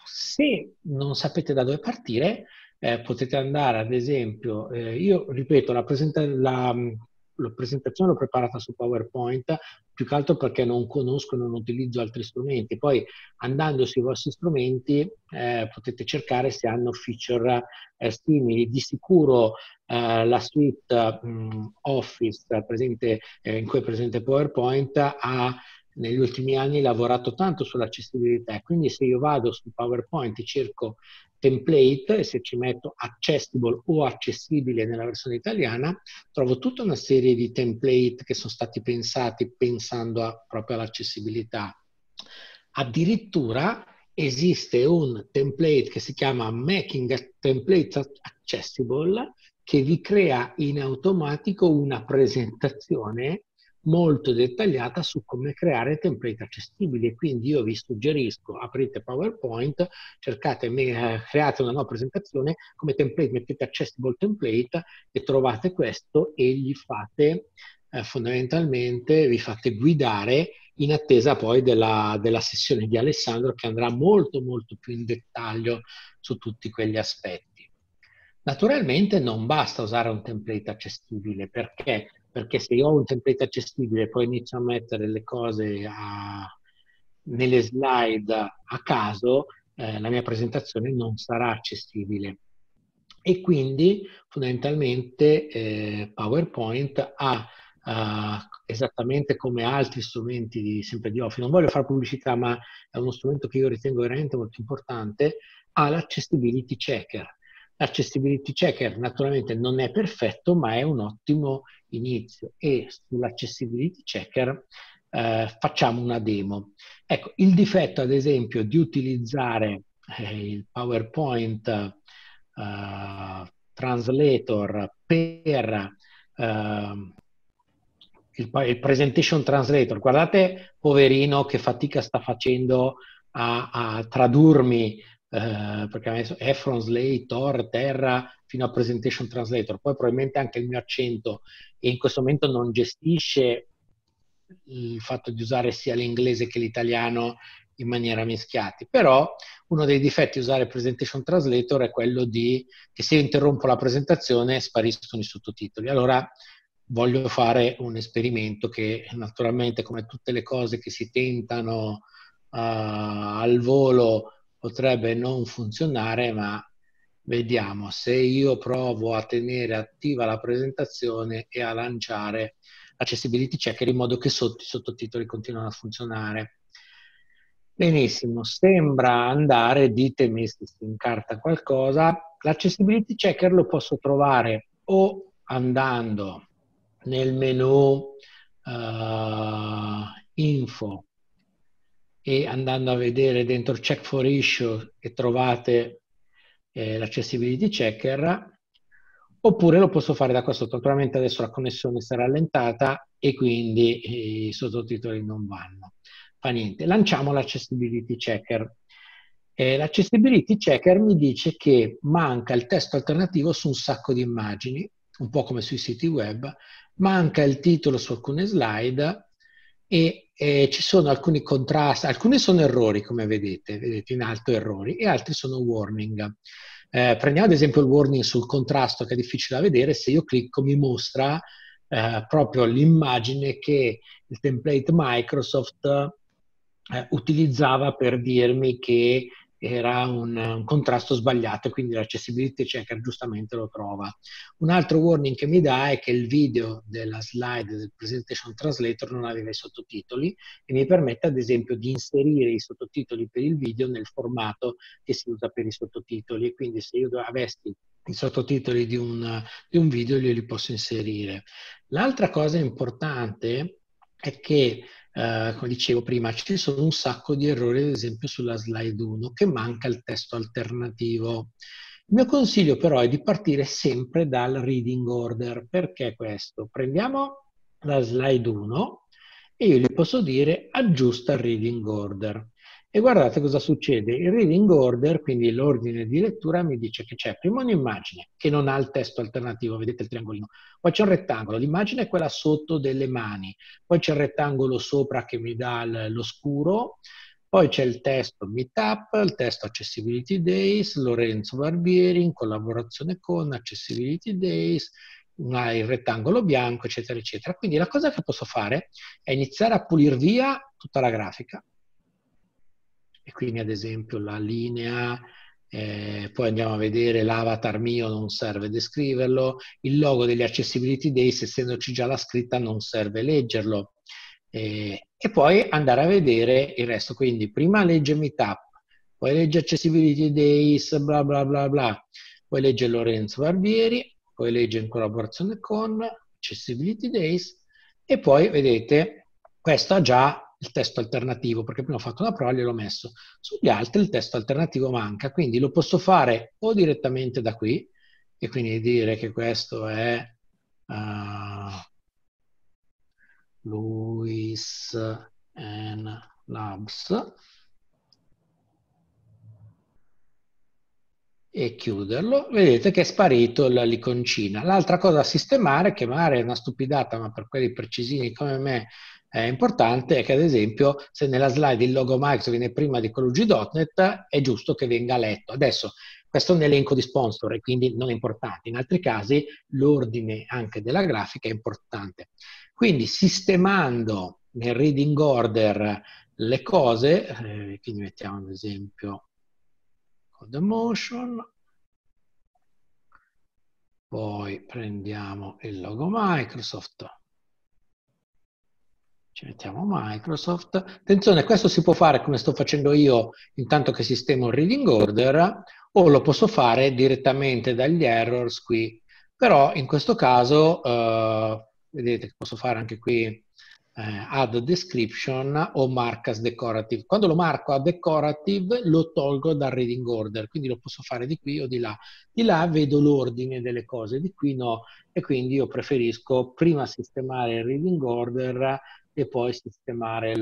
se non sapete da dove partire, eh, potete andare ad esempio, eh, io ripeto, la, la, la presentazione l'ho preparata su PowerPoint, più che altro perché non conosco e non utilizzo altri strumenti. Poi andando sui vostri strumenti eh, potete cercare se hanno feature eh, simili. Di sicuro eh, la suite mh, Office presente, eh, in cui è presente PowerPoint ha negli ultimi anni lavorato tanto sull'accessibilità, quindi se io vado su PowerPoint e cerco template e se ci metto accessible o accessibile nella versione italiana, trovo tutta una serie di template che sono stati pensati pensando a, proprio all'accessibilità. Addirittura esiste un template che si chiama Making Templates Accessible che vi crea in automatico una presentazione molto dettagliata su come creare template accessibili, e quindi io vi suggerisco, aprite PowerPoint, cercate, eh, create una nuova presentazione come template, mettete accessible template e trovate questo e gli fate eh, fondamentalmente, vi fate guidare in attesa poi della, della sessione di Alessandro che andrà molto molto più in dettaglio su tutti quegli aspetti. Naturalmente non basta usare un template accessibile, perché? Perché se io ho un template accessibile e poi inizio a mettere le cose a, nelle slide a caso, eh, la mia presentazione non sarà accessibile. E quindi fondamentalmente eh, PowerPoint ha, uh, esattamente come altri strumenti di, sempre di Office, non voglio fare pubblicità, ma è uno strumento che io ritengo veramente molto importante, ha l'accessibility checker. L'accessibility checker naturalmente non è perfetto, ma è un ottimo inizio, e sull'accessibility checker eh, facciamo una demo. Ecco, il difetto ad esempio di utilizzare eh, il PowerPoint Uh, Translator per uh, il, il Presentation Translator, guardate poverino che fatica sta facendo a, a tradurmi uh, perché ha messo Efron, Slay, Tor, Terra fino a Presentation Translator, poi probabilmente anche il mio accento, e in questo momento non gestisce il fatto di usare sia l'inglese che l'italiano in maniera mischiati. Però uno dei difetti di usare Presentation Translator è quello di che se io interrompo la presentazione spariscono i sottotitoli. Allora voglio fare un esperimento che naturalmente, come tutte le cose che si tentano uh, al volo, potrebbe non funzionare, ma vediamo se io provo a tenere attiva la presentazione e a lanciare Accessibility Checker in modo che sotto i sottotitoli continuino a funzionare. Benissimo, sembra andare, ditemi se si incarta qualcosa. L'accessibility checker lo posso trovare o andando nel menu uh, info e andando a vedere dentro check for issue e trovate eh, l'accessibility checker, oppure lo posso fare da qua sotto. Naturalmente adesso la connessione sarà allentata e quindi i sottotitoli non vanno. Fa niente, lanciamo l'accessibility checker. Eh, l'accessibility checker mi dice che manca il testo alternativo su un sacco di immagini, un po' come sui siti web, manca il titolo su alcune slide e eh, ci sono alcuni contrasti, alcuni sono errori come vedete, vedete in alto errori, e altri sono warning. Eh, prendiamo ad esempio il warning sul contrasto che è difficile da vedere, se io clicco mi mostra eh, proprio l'immagine che il template Microsoft Eh, utilizzava per dirmi che era un, un contrasto sbagliato, quindi l'accessibility checker giustamente lo trova. Un altro warning che mi dà è che il video della slide del Presentation Translator non aveva i sottotitoli e mi permette ad esempio di inserire i sottotitoli per il video nel formato che si usa per i sottotitoli, quindi se io avessi i sottotitoli di un, di un video io li posso inserire. L'altra cosa importante è che Uh, come dicevo prima, ci sono un sacco di errori, ad esempio sulla slide uno, che manca il testo alternativo. Il mio consiglio però è di partire sempre dal reading order. Perché questo? Prendiamo la slide uno e io gli posso dire aggiusta il reading order. E guardate cosa succede. Il reading order, quindi l'ordine di lettura, mi dice che c'è prima un'immagine che non ha il testo alternativo, vedete il triangolino, poi c'è un rettangolo, l'immagine è quella sotto delle mani, poi c'è il rettangolo sopra che mi dà lo scuro, poi c'è il testo Meetup, il testo Accessibility Days, Lorenzo Barbieri in collaborazione con Accessibility Days, una, il rettangolo bianco, eccetera, eccetera. Quindi la cosa che posso fare è iniziare a pulire via tutta la grafica. E quindi ad esempio la linea, eh, poi andiamo a vedere l'avatar mio, non serve descriverlo, il logo degli Accessibility Days, essendoci già la scritta, non serve leggerlo. Eh, e poi andare a vedere il resto, quindi prima legge Meetup, poi legge Accessibility Days, bla bla bla bla, poi legge Lorenzo Barbieri, poi legge in collaborazione con Accessibility Days, e poi vedete, questo ha già il testo alternativo, perché prima ho fatto una prova e gliel'ho messo. Sugli altri il testo alternativo manca, quindi lo posso fare o direttamente da qui, e quindi dire che questo è uh, Lewis and Labs, e chiuderlo. Vedete che è sparito l'iconcina. L'altra cosa da sistemare, che magari è una stupidata, ma per quelli precisini come me è importante, è che ad esempio se nella slide il logo Microsoft viene prima di quello G punto net, è giusto che venga letto. Adesso questo è un elenco di sponsor e quindi non è importante. In altri casi l'ordine anche della grafica è importante. Quindi sistemando nel reading order le cose, eh, quindi mettiamo ad esempio Codemotion, poi prendiamo il logo Microsoft, ci mettiamo Microsoft. Attenzione, questo si può fare come sto facendo io intanto che sistemo il reading order, o lo posso fare direttamente dagli errors qui, però in questo caso eh, vedete che posso fare anche qui eh, add description o mark as decorative. Quando lo marco a decorative lo tolgo dal reading order, quindi lo posso fare di qui o di là. Di là vedo l'ordine delle cose, di qui no, e quindi io preferisco prima sistemare il reading order e poi sistemare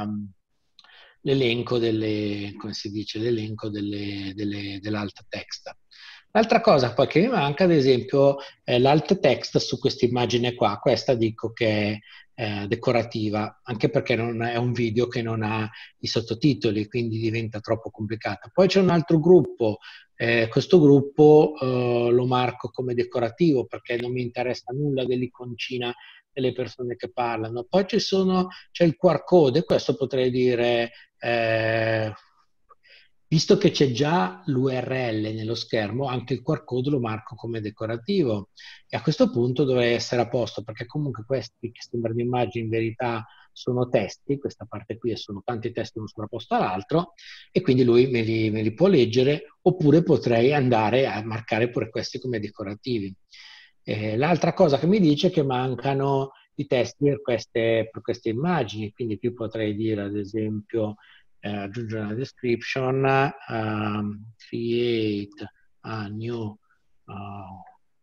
l'elenco delle, come si dice, l'elenco delle, delle, dell'alt text. L'altra cosa poi che mi manca, ad esempio, è l'alt text su questa immagine qua. Questa dico che è eh, decorativa, anche perché non è un video che non ha i sottotitoli, quindi diventa troppo complicata. Poi c'è un altro gruppo, eh, questo gruppo eh, lo marco come decorativo perché non mi interessa nulla dell'iconcina delle persone che parlano. Poi ci sono, c'è il Q R code, e questo potrei dire... Eh, visto che c'è già l'U R L nello schermo, anche il Q R code lo marco come decorativo, e a questo punto dovrei essere a posto, perché comunque questi che sembrano immagini in verità sono testi, questa parte qui sono tanti testi uno sovrapposto all'altro, e quindi lui me li, me li può leggere, oppure potrei andare a marcare pure questi come decorativi. Eh, l'altra cosa che mi dice è che mancano i testi per queste, per queste immagini, quindi qui potrei dire ad esempio Eh, aggiungere una description, um, create a new uh,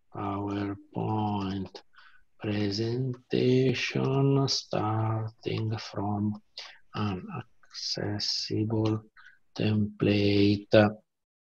PowerPoint presentation starting from an accessible template.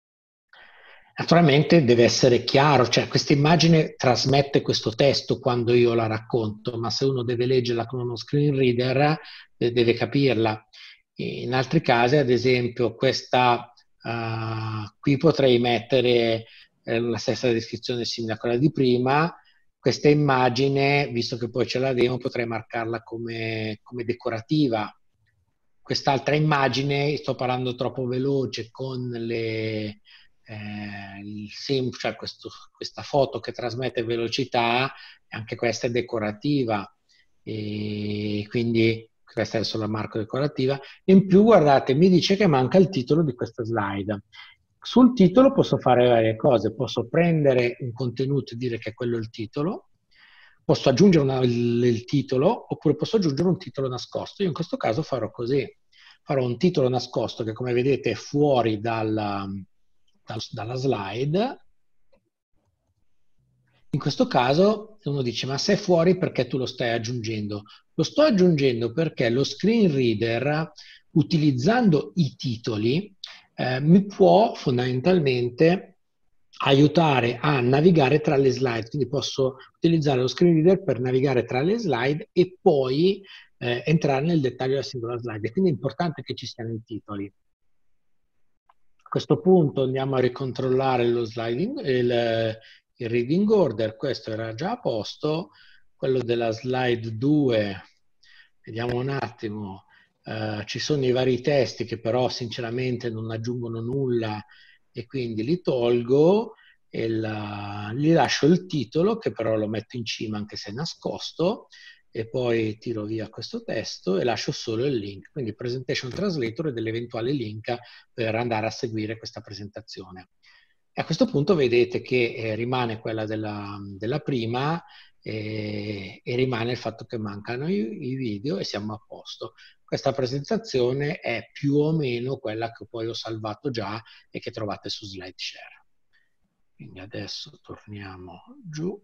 Naturalmente deve essere chiaro, cioè questa immagine trasmette questo testo quando io la racconto, ma se uno deve leggerla con uno screen reader deve capirla. In altri casi, ad esempio, questa uh, qui potrei mettere eh, la stessa descrizione simile a quella di prima. Questa immagine, visto che poi c'è la demo, potrei marcarla come, come decorativa. Quest'altra immagine, sto parlando troppo veloce con le, eh, il sim, cioè questo, questa foto che trasmette velocità, anche questa è decorativa. E quindi questa è solo la marca decorativa. In più, guardate, mi dice che manca il titolo di questa slide. Sul titolo posso fare varie cose, posso prendere un contenuto e dire che quello è il titolo, posso aggiungere una, il, il titolo, oppure posso aggiungere un titolo nascosto. Io in questo caso farò così, farò un titolo nascosto che, come vedete, è fuori dalla, dal, dalla slide. In questo caso uno dice, ma se è fuori perché tu lo stai aggiungendo? Lo sto aggiungendo perché lo screen reader, utilizzando i titoli, eh, mi può fondamentalmente aiutare a navigare tra le slide. Quindi posso utilizzare lo screen reader per navigare tra le slide e poi eh, entrare nel dettaglio della singola slide. Quindi è importante che ci siano i titoli. A questo punto andiamo a ricontrollare lo sliding, il, il reading order, questo era già a posto. Quello della slide due, vediamo un attimo, uh, ci sono i vari testi che però sinceramente non aggiungono nulla e quindi li tolgo e la, gli lascio il titolo che però lo metto in cima anche se è nascosto e poi tiro via questo testo e lascio solo il link, quindi Presentation Translator e dell'eventuale link per andare a seguire questa presentazione. E a questo punto vedete che eh, rimane quella della, della prima e, e rimane il fatto che mancano i, i video e siamo a posto. Questa presentazione è più o meno quella che poi ho salvato già e che trovate su SlideShare. Quindi adesso torniamo giù.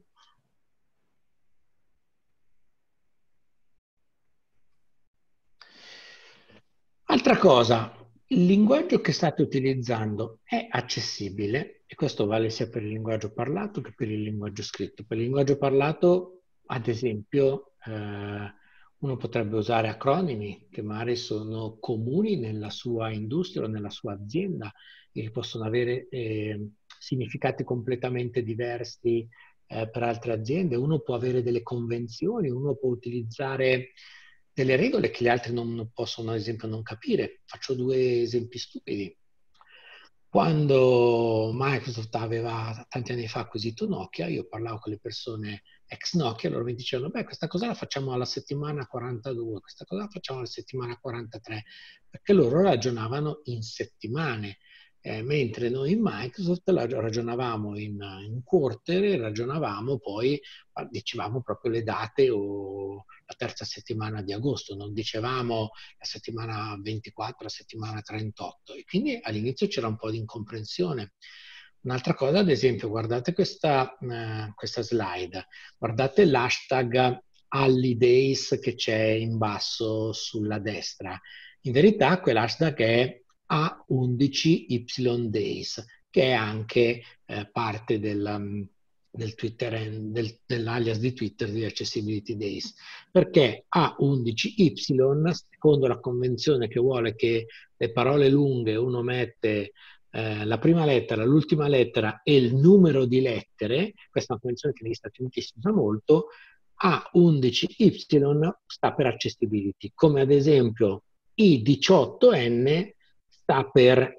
Altra cosa, il linguaggio che state utilizzando è accessibile e questo vale sia per il linguaggio parlato che per il linguaggio scritto. Per il linguaggio parlato, ad esempio, eh, uno potrebbe usare acronimi che magari sono comuni nella sua industria o nella sua azienda e che possono avere eh, significati completamente diversi eh, per altre aziende. Uno può avere delle convenzioni, uno può utilizzare delle regole che gli altri non possono, ad esempio, non capire. Faccio due esempi stupidi. Quando Microsoft aveva tanti anni fa acquisito Nokia, io parlavo con le persone ex Nokia, loro mi dicevano, beh, questa cosa la facciamo alla settimana quarantadue, questa cosa la facciamo alla settimana quarantatré, perché loro ragionavano in settimane. Eh, mentre noi in Microsoft ragionavamo in, in quarter, ragionavamo poi, dicevamo proprio le date o la terza settimana di agosto, non dicevamo la settimana ventiquattro, la settimana trentotto e quindi all'inizio c'era un po' di incomprensione. Un'altra cosa, ad esempio, guardate questa, eh, questa slide, guardate l'hashtag holidays che c'è in basso sulla destra. In verità quell'hashtag è A undici Y days, che è anche eh, parte del, del Twitter, del, dell'alias di Twitter di Accessibility Days, perché A undici Y, secondo la convenzione che vuole che le parole lunghe uno mette eh, la prima lettera, l'ultima lettera e il numero di lettere, questa è una convenzione che negli Stati Uniti si usa molto, A undici Y sta per Accessibility, come ad esempio I diciotto N sta per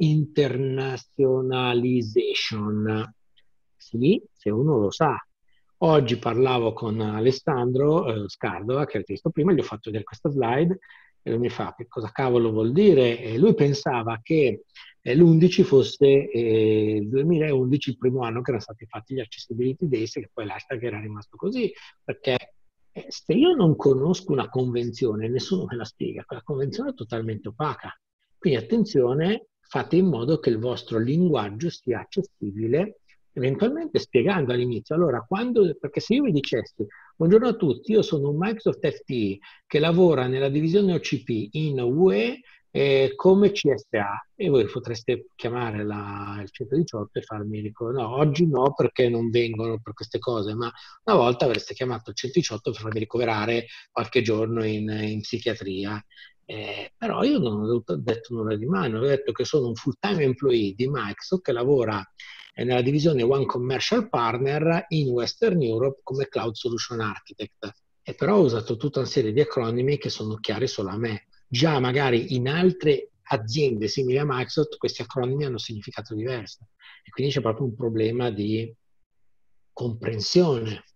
internationalization. Sì, se uno lo sa. Oggi parlavo con Alessandro eh, Scardova, che avete visto prima, gli ho fatto vedere questa slide e lui mi fa, che cosa cavolo vuol dire? E lui pensava che eh, l'undici fosse eh, il duemilaundici, il primo anno che erano stati fatti gli Accessibility Days, e che poi l'hashtag era rimasto così, perché eh, se io non conosco una convenzione, nessuno me la spiega, quella convenzione è totalmente opaca. Quindi attenzione, fate in modo che il vostro linguaggio sia accessibile, eventualmente spiegando all'inizio. Allora, quando, perché se io vi dicessi, buongiorno a tutti, io sono un Microsoft F T E che lavora nella divisione O C P in U E eh, come C S A, e voi potreste chiamare la, il centodiciotto e farmi ricordare, no, oggi no perché non vengono per queste cose, ma una volta avreste chiamato il centodiciotto per farmi ricoverare qualche giorno in, in psichiatria. Eh, però io non ho detto nulla di mano, ho detto che sono un full-time employee di Microsoft che lavora eh, nella divisione One Commercial Partner in Western Europe come Cloud Solution Architect, e però ho usato tutta una serie di acronimi che sono chiari solo a me. Già magari in altre aziende simili a Microsoft questi acronimi hanno significato diverso e quindi c'è proprio un problema di comprensione.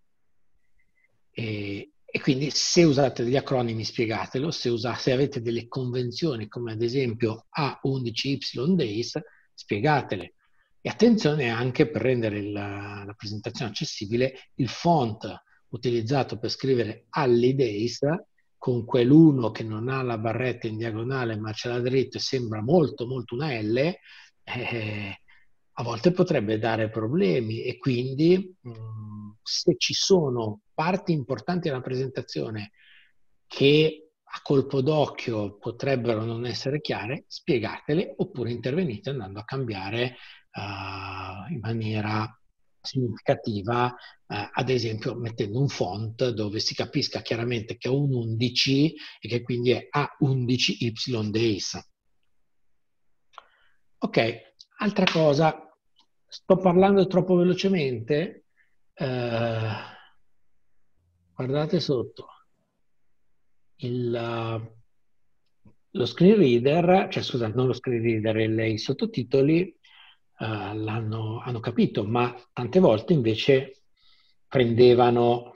E, E quindi se usate degli acronimi spiegatelo, se, usate, se avete delle convenzioni come ad esempio A undici Y days, spiegatele. E attenzione anche per rendere la, la presentazione accessibile, il font utilizzato per scrivere holidays, con quell'uno che non ha la barretta in diagonale ma ce l'ha dritto e sembra molto molto una L, eh, a volte potrebbe dare problemi e quindi mh, se ci sono parti importanti della presentazione che a colpo d'occhio potrebbero non essere chiare, spiegatele oppure intervenite andando a cambiare uh, in maniera significativa, uh, ad esempio mettendo un font dove si capisca chiaramente che è un undici e che quindi è A undici Y days. Ok, altra cosa. Sto parlando troppo velocemente? eh, guardate sotto, il, lo screen reader, cioè scusate, non lo screen reader, il, i sottotitoli uh, l'hanno hanno capito, ma tante volte invece prendevano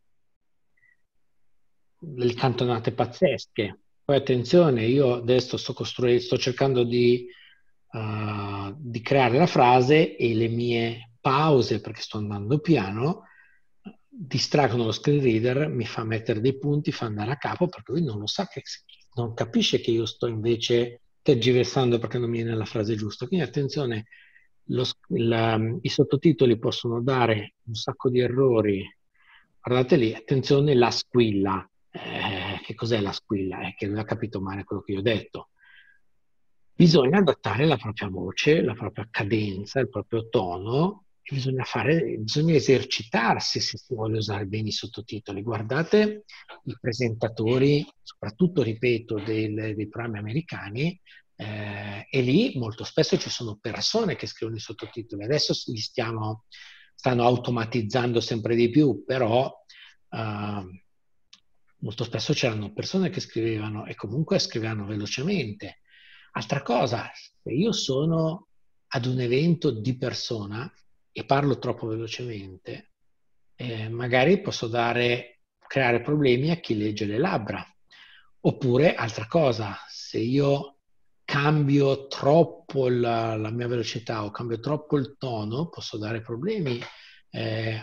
delle cantonate pazzesche. Poi attenzione, io adesso sto costruendo, sto cercando di, uh, di creare la frase e le mie pause, perché sto andando piano, distraggono lo screen reader, mi fa mettere dei punti, fa andare a capo, perché lui non lo sa, che non capisce che io sto invece tergiversando perché non mi viene la frase giusta. Quindi attenzione, lo, la, i sottotitoli possono dare un sacco di errori. Guardate lì, attenzione, la squilla. Eh, che cos'è la squilla? È che non ha capito male quello che io ho detto. Bisogna adattare la propria voce, la propria cadenza, il proprio tono. Bisogna fare, bisogna esercitarsi se si vuole usare bene i sottotitoli. Guardate i presentatori, soprattutto, ripeto, del, dei programmi americani, eh, e lì molto spesso ci sono persone che scrivono i sottotitoli. Adesso li stiamo, stanno automatizzando sempre di più, però eh, molto spesso c'erano persone che scrivevano e comunque scrivevano velocemente. Altra cosa, se io sono ad un evento di persona e parlo troppo velocemente, eh, magari posso dare, creare problemi a chi legge le labbra. Oppure, altra cosa, se io cambio troppo la, la mia velocità o cambio troppo il tono, posso dare problemi eh,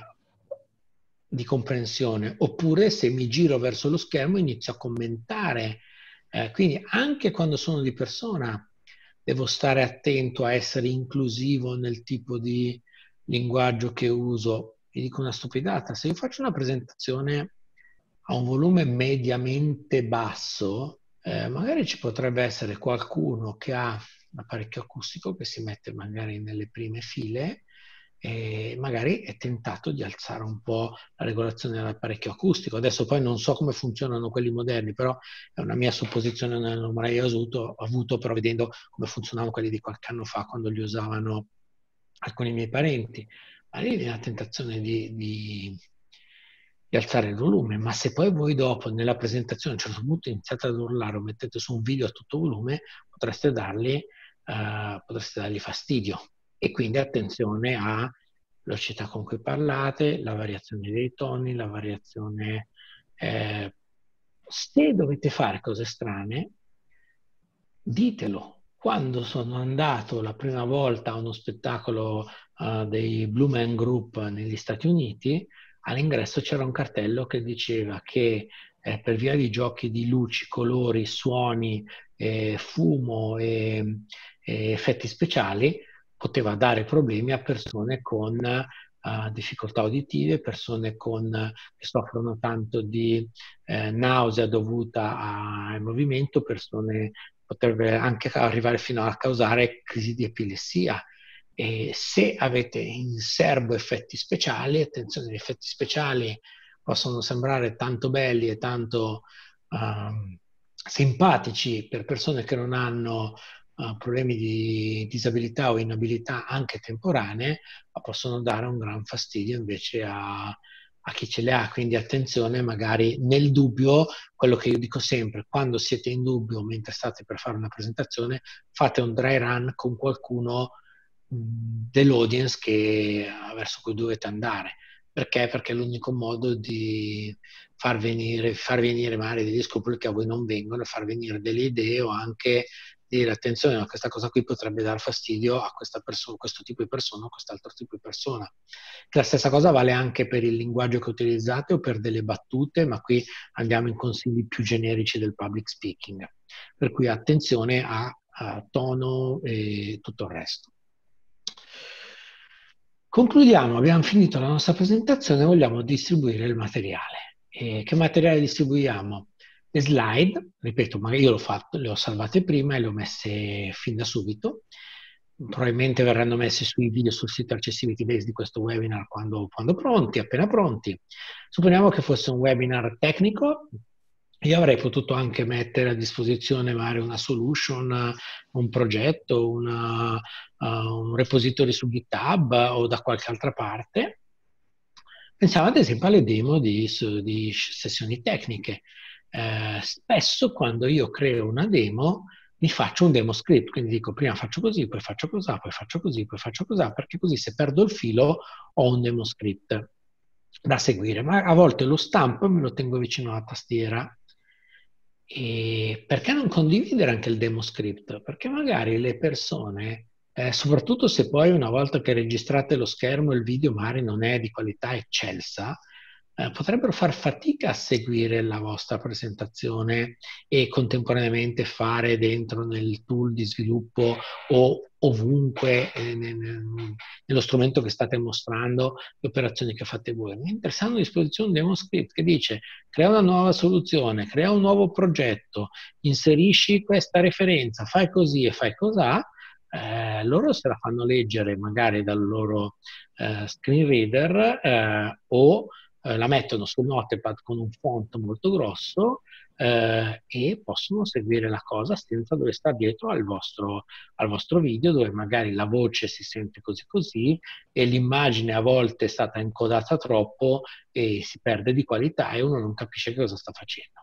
di comprensione. Oppure se mi giro verso lo schermo inizio a commentare. Eh, quindi anche quando sono di persona devo stare attento a essere inclusivo nel tipo di linguaggio che uso. Vi dico una stupidata, se io faccio una presentazione a un volume mediamente basso, eh, magari ci potrebbe essere qualcuno che ha un apparecchio acustico che si mette magari nelle prime file e magari è tentato di alzare un po' la regolazione dell'apparecchio acustico. Adesso poi non so come funzionano quelli moderni, però è una mia supposizione, non mai ho avuto, ho avuto però vedendo come funzionavano quelli di qualche anno fa quando li usavano alcuni miei parenti. Ma lì viene la tentazione di, di, di alzare il volume, ma se poi voi dopo nella presentazione a un certo punto iniziate ad urlare o mettete su un video a tutto volume, potreste dargli, uh, potreste dargli fastidio. E quindi attenzione alla velocità con cui parlate, la variazione dei toni, la variazione... Eh, se dovete fare cose strane, ditelo. Quando sono andato la prima volta a uno spettacolo uh, dei Blue Man Group negli Stati Uniti, all'ingresso c'era un cartello che diceva che eh, per via di giochi di luci, colori, suoni, eh, fumo e, e effetti speciali, poteva dare problemi a persone con uh, difficoltà uditive, persone con, che soffrono tanto di eh, nausea dovuta al movimento, persone potrebbe anche arrivare fino a causare crisi di epilessia. E se avete in serbo effetti speciali, attenzione, gli effetti speciali possono sembrare tanto belli e tanto um, simpatici per persone che non hanno Uh, problemi di disabilità o inabilità anche temporanee, ma possono dare un gran fastidio invece a, a chi ce le ha. Quindi attenzione, magari nel dubbio, quello che io dico sempre, quando siete in dubbio mentre state per fare una presentazione, fate un dry run con qualcuno mh, dell'audience che, verso cui dovete andare. Perché? Perché è l'unico modo di far venire, far venire magari degli scrupoli che a voi non vengono, far venire delle idee o anche dire attenzione, ma questa cosa qui potrebbe dar fastidio a questa persona, questo tipo di persona o quest'altro tipo di persona. La stessa cosa vale anche per il linguaggio che utilizzate o per delle battute, ma qui andiamo in consigli più generici del public speaking. Per cui attenzione a, a tono e tutto il resto. Concludiamo, abbiamo finito la nostra presentazione, vogliamo distribuire il materiale. E che materiale distribuiamo? Le slide, ripeto, magari io l'ho fatto, le ho salvate prima e le ho messe fin da subito. Probabilmente verranno messi sui video sul sito Accessibility Days di questo webinar quando, quando pronti, appena pronti. Supponiamo che fosse un webinar tecnico, io avrei potuto anche mettere a disposizione magari una solution, un progetto, una, uh, un repository su GitHub o da qualche altra parte. Pensiamo ad esempio alle demo di, di sessioni tecniche. Eh, spesso quando io creo una demo mi faccio un demo script, quindi dico prima faccio così, poi faccio così, poi faccio così, poi faccio così, perché così se perdo il filo ho un demo script da seguire, ma a volte lo stampo me lo tengo vicino alla tastiera. E perché non condividere anche il demo script? Perché magari le persone, eh, soprattutto se poi una volta che registrate lo schermo il video magari non è di qualità eccelsa, eh, potrebbero far fatica a seguire la vostra presentazione e contemporaneamente fare dentro nel tool di sviluppo o ovunque eh, nel, nello strumento che state mostrando le operazioni che fate voi. Mentre se hanno a disposizione un demo script che dice crea una nuova soluzione, crea un nuovo progetto, inserisci questa referenza, fai così e fai cos'ha, eh, loro se la fanno leggere magari dal loro eh, screen reader eh, o eh, la mettono sul notepad con un font molto grosso eh, e possono seguire la cosa senza dover stare dietro al vostro, al vostro video, dove magari la voce si sente così così e l'immagine a volte è stata incodata troppo e si perde di qualità e uno non capisce che cosa sta facendo.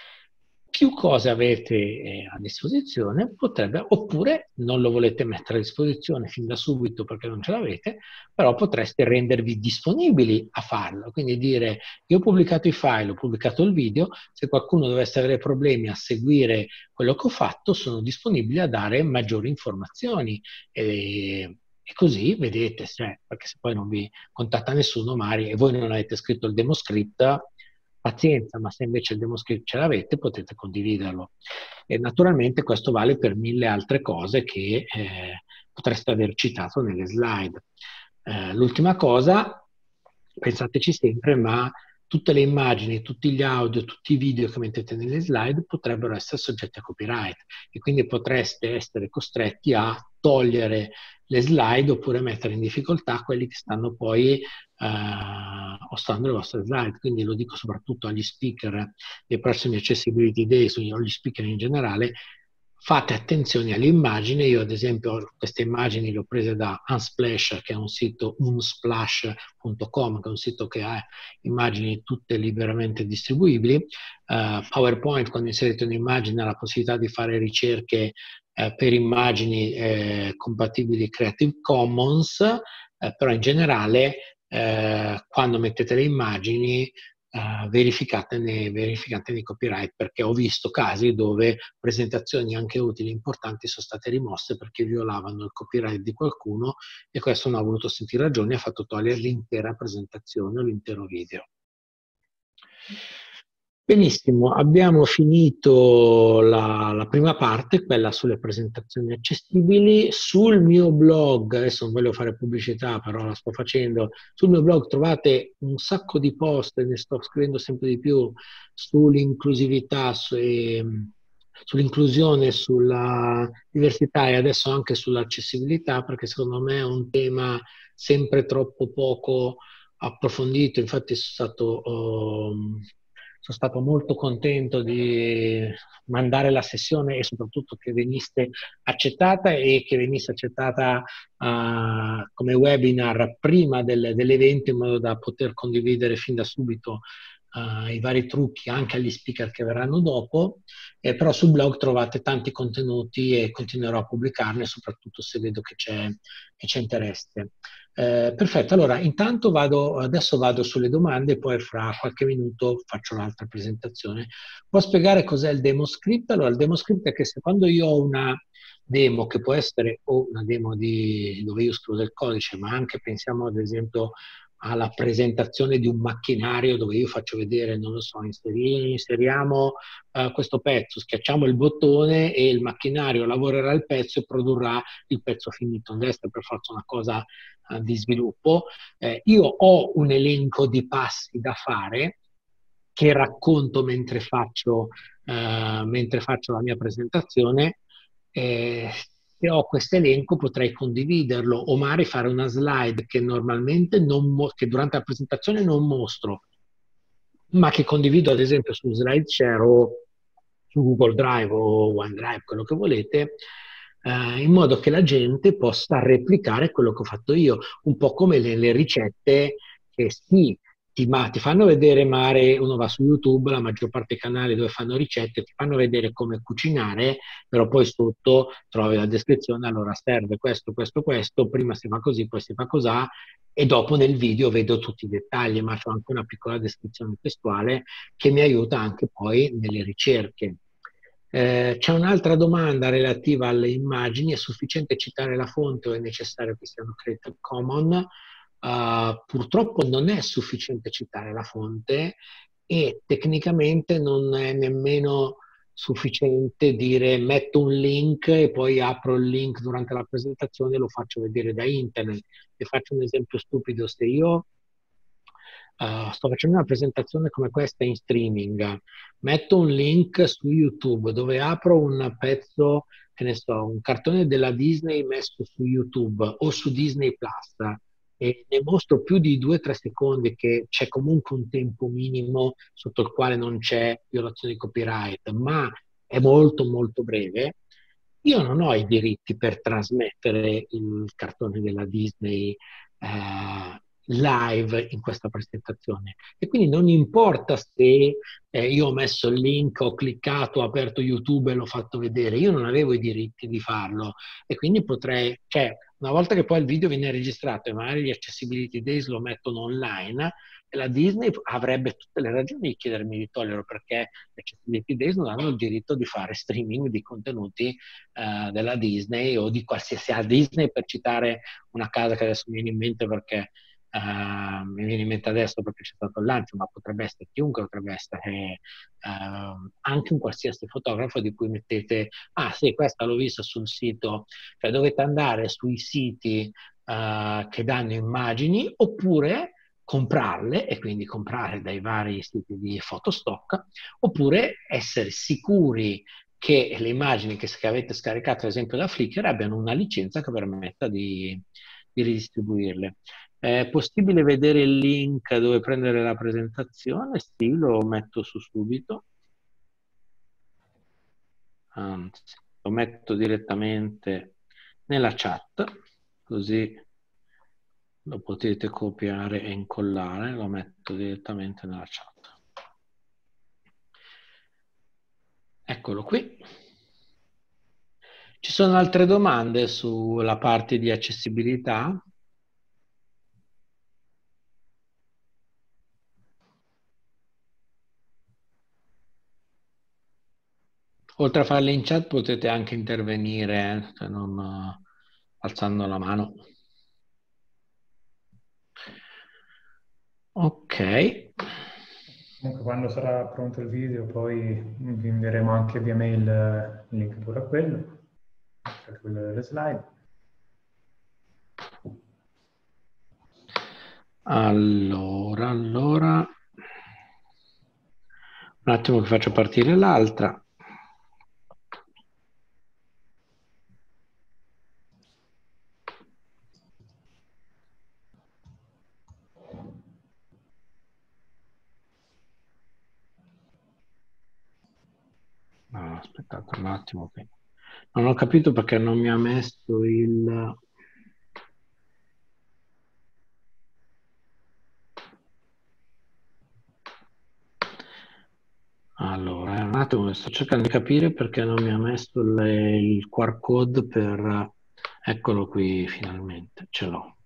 Più cose avete eh, a disposizione, potrebbe, oppure non lo volete mettere a disposizione fin da subito perché non ce l'avete, però potreste rendervi disponibili a farlo, quindi dire io ho pubblicato i file, ho pubblicato il video, se qualcuno dovesse avere problemi a seguire quello che ho fatto, sono disponibile a dare maggiori informazioni e, e così vedete, cioè, perché se poi non vi contatta nessuno magari e voi non avete scritto il demo script, pazienza, ma se invece il demo script ce l'avete potete condividerlo. E naturalmente questo vale per mille altre cose che eh, potreste aver citato nelle slide. Eh, l'ultima cosa, pensateci sempre, ma tutte le immagini, tutti gli audio, tutti i video che mettete nelle slide potrebbero essere soggetti a copyright e quindi potreste essere costretti a togliere le slide oppure mettere in difficoltà quelli che stanno poi Uh, ostando le vostre slide. Quindi lo dico soprattutto agli speaker dei prossimi Accessibility Days, o agli speaker in generale, fate attenzione alle immagini. Io ad esempio queste immagini le ho prese da Unsplash, che è un sito, unsplash punto com, che è un sito che ha immagini tutte liberamente distribuibili. uh, PowerPoint, quando inserite un'immagine, ha la possibilità di fare ricerche uh, per immagini uh, compatibili Creative Commons, uh, però in generale Eh, quando mettete le immagini eh, verificatene, verificatene i copyright, perché ho visto casi dove presentazioni anche utili e importanti sono state rimosse perché violavano il copyright di qualcuno e questo non ha voluto sentire ragioni e ha fatto togliere l'intera presentazione o l'intero video. Benissimo, abbiamo finito la, la prima parte, quella sulle presentazioni accessibili. Sul mio blog, adesso non voglio fare pubblicità, però la sto facendo, sul mio blog trovate un sacco di post, ne sto scrivendo sempre di più, sull'inclusività, su, eh, sull'inclusione, sulla diversità e adesso anche sull'accessibilità, perché secondo me è un tema sempre troppo poco approfondito. Infatti sono stato... Um, Sono stato molto contento di mandare la sessione e soprattutto che venisse accettata e che venisse accettata uh, come webinar prima del, dell'evento, in modo da poter condividere fin da subito uh, i vari trucchi anche agli speaker che verranno dopo. Eh, però sul blog trovate tanti contenuti e continuerò a pubblicarne, soprattutto se vedo che c'è, che c'è interesse. Eh, perfetto, allora intanto vado, adesso vado sulle domande e poi fra qualche minuto faccio l'altra presentazione. Può spiegare cos'è il demo script? Allora, il demo script è che se quando io ho una demo, che può essere o una demo di, dove io scrivo del codice, ma anche pensiamo ad esempio alla presentazione di un macchinario dove io faccio vedere, non lo so, inseri, inseriamo uh, questo pezzo, schiacciamo il bottone e il macchinario lavorerà il pezzo e produrrà il pezzo finito. Non deve essere per forza una cosa uh, di sviluppo. Eh, io ho un elenco di passi da fare che racconto mentre faccio, uh, mentre faccio la mia presentazione. Eh, se ho questo elenco potrei condividerlo o magari fare una slide che normalmente non che durante la presentazione non mostro, ma che condivido ad esempio su SlideShare o su Google Drive o OneDrive, quello che volete, eh, in modo che la gente possa replicare quello che ho fatto io, un po' come le, le ricette che sì, ti, ma, ti fanno vedere, magari uno va su YouTube, la maggior parte dei canali dove fanno ricette, ti fanno vedere come cucinare, però poi sotto trovi la descrizione, allora serve questo, questo, questo, prima si fa così, poi si fa cosà, e dopo nel video vedo tutti i dettagli, ma c'ho anche una piccola descrizione testuale che mi aiuta anche poi nelle ricerche. Eh, c'è un'altra domanda relativa alle immagini: è sufficiente citare la fonte o è necessario che siano Creative Commons? Uh, purtroppo non è sufficiente citare la fonte e tecnicamente non è nemmeno sufficiente dire metto un link e poi apro il link durante la presentazione e lo faccio vedere da internet. Vi faccio un esempio stupido: se io Uh, sto facendo una presentazione come questa in streaming, metto un link su YouTube dove apro un pezzo, che ne so, un cartone della Disney messo su YouTube o su Disney Plus, e ne mostro più di due o tre secondi, che c'è comunque un tempo minimo sotto il quale non c'è violazione di copyright, ma è molto molto breve, io non ho i diritti per trasmettere il cartone della Disney uh, live in questa presentazione, e quindi non importa se eh, io ho messo il link, ho cliccato, ho aperto YouTube e l'ho fatto vedere, io non avevo i diritti di farlo, e quindi potrei, cioè una volta che poi il video viene registrato e magari gli Accessibility Days lo mettono online, la Disney avrebbe tutte le ragioni di chiedermi di toglierlo, perché gli Accessibility Days non hanno il diritto di fare streaming di contenuti eh, della Disney o di qualsiasi a Disney, per citare una casa che adesso mi viene in mente perché Uh, mi viene in mente adesso perché c'è stato il lancio, ma potrebbe essere chiunque, potrebbe essere uh, anche un qualsiasi fotografo di cui mettete, ah sì, questa l'ho vista sul sito, cioè dovete andare sui siti uh, che danno immagini, oppure comprarle, e quindi comprare dai vari siti di fotostock, oppure essere sicuri che le immagini che, che avete scaricato ad esempio da Flickr abbiano una licenza che permetta di, di ridistribuirle. È possibile vedere il link dove prendere la presentazione? Sì, lo metto su subito. Anzi, lo metto direttamente nella chat, così lo potete copiare e incollare. Lo metto direttamente nella chat. Eccolo qui. Ci sono altre domande sulla parte di accessibilità? Oltre a farle in chat potete anche intervenire, se non uh, alzando la mano. Ok. Comunque quando sarà pronto il video poi vi invieremo anche via mail il link pure a quello, a quello delle slide. Allora, allora, un attimo che faccio partire l'altra. No, aspettate un attimo che non ho capito perché non mi ha messo il... Allora, un attimo, sto cercando di capire perché non mi ha messo le, il Q R code per... Eccolo qui, finalmente, ce l'ho.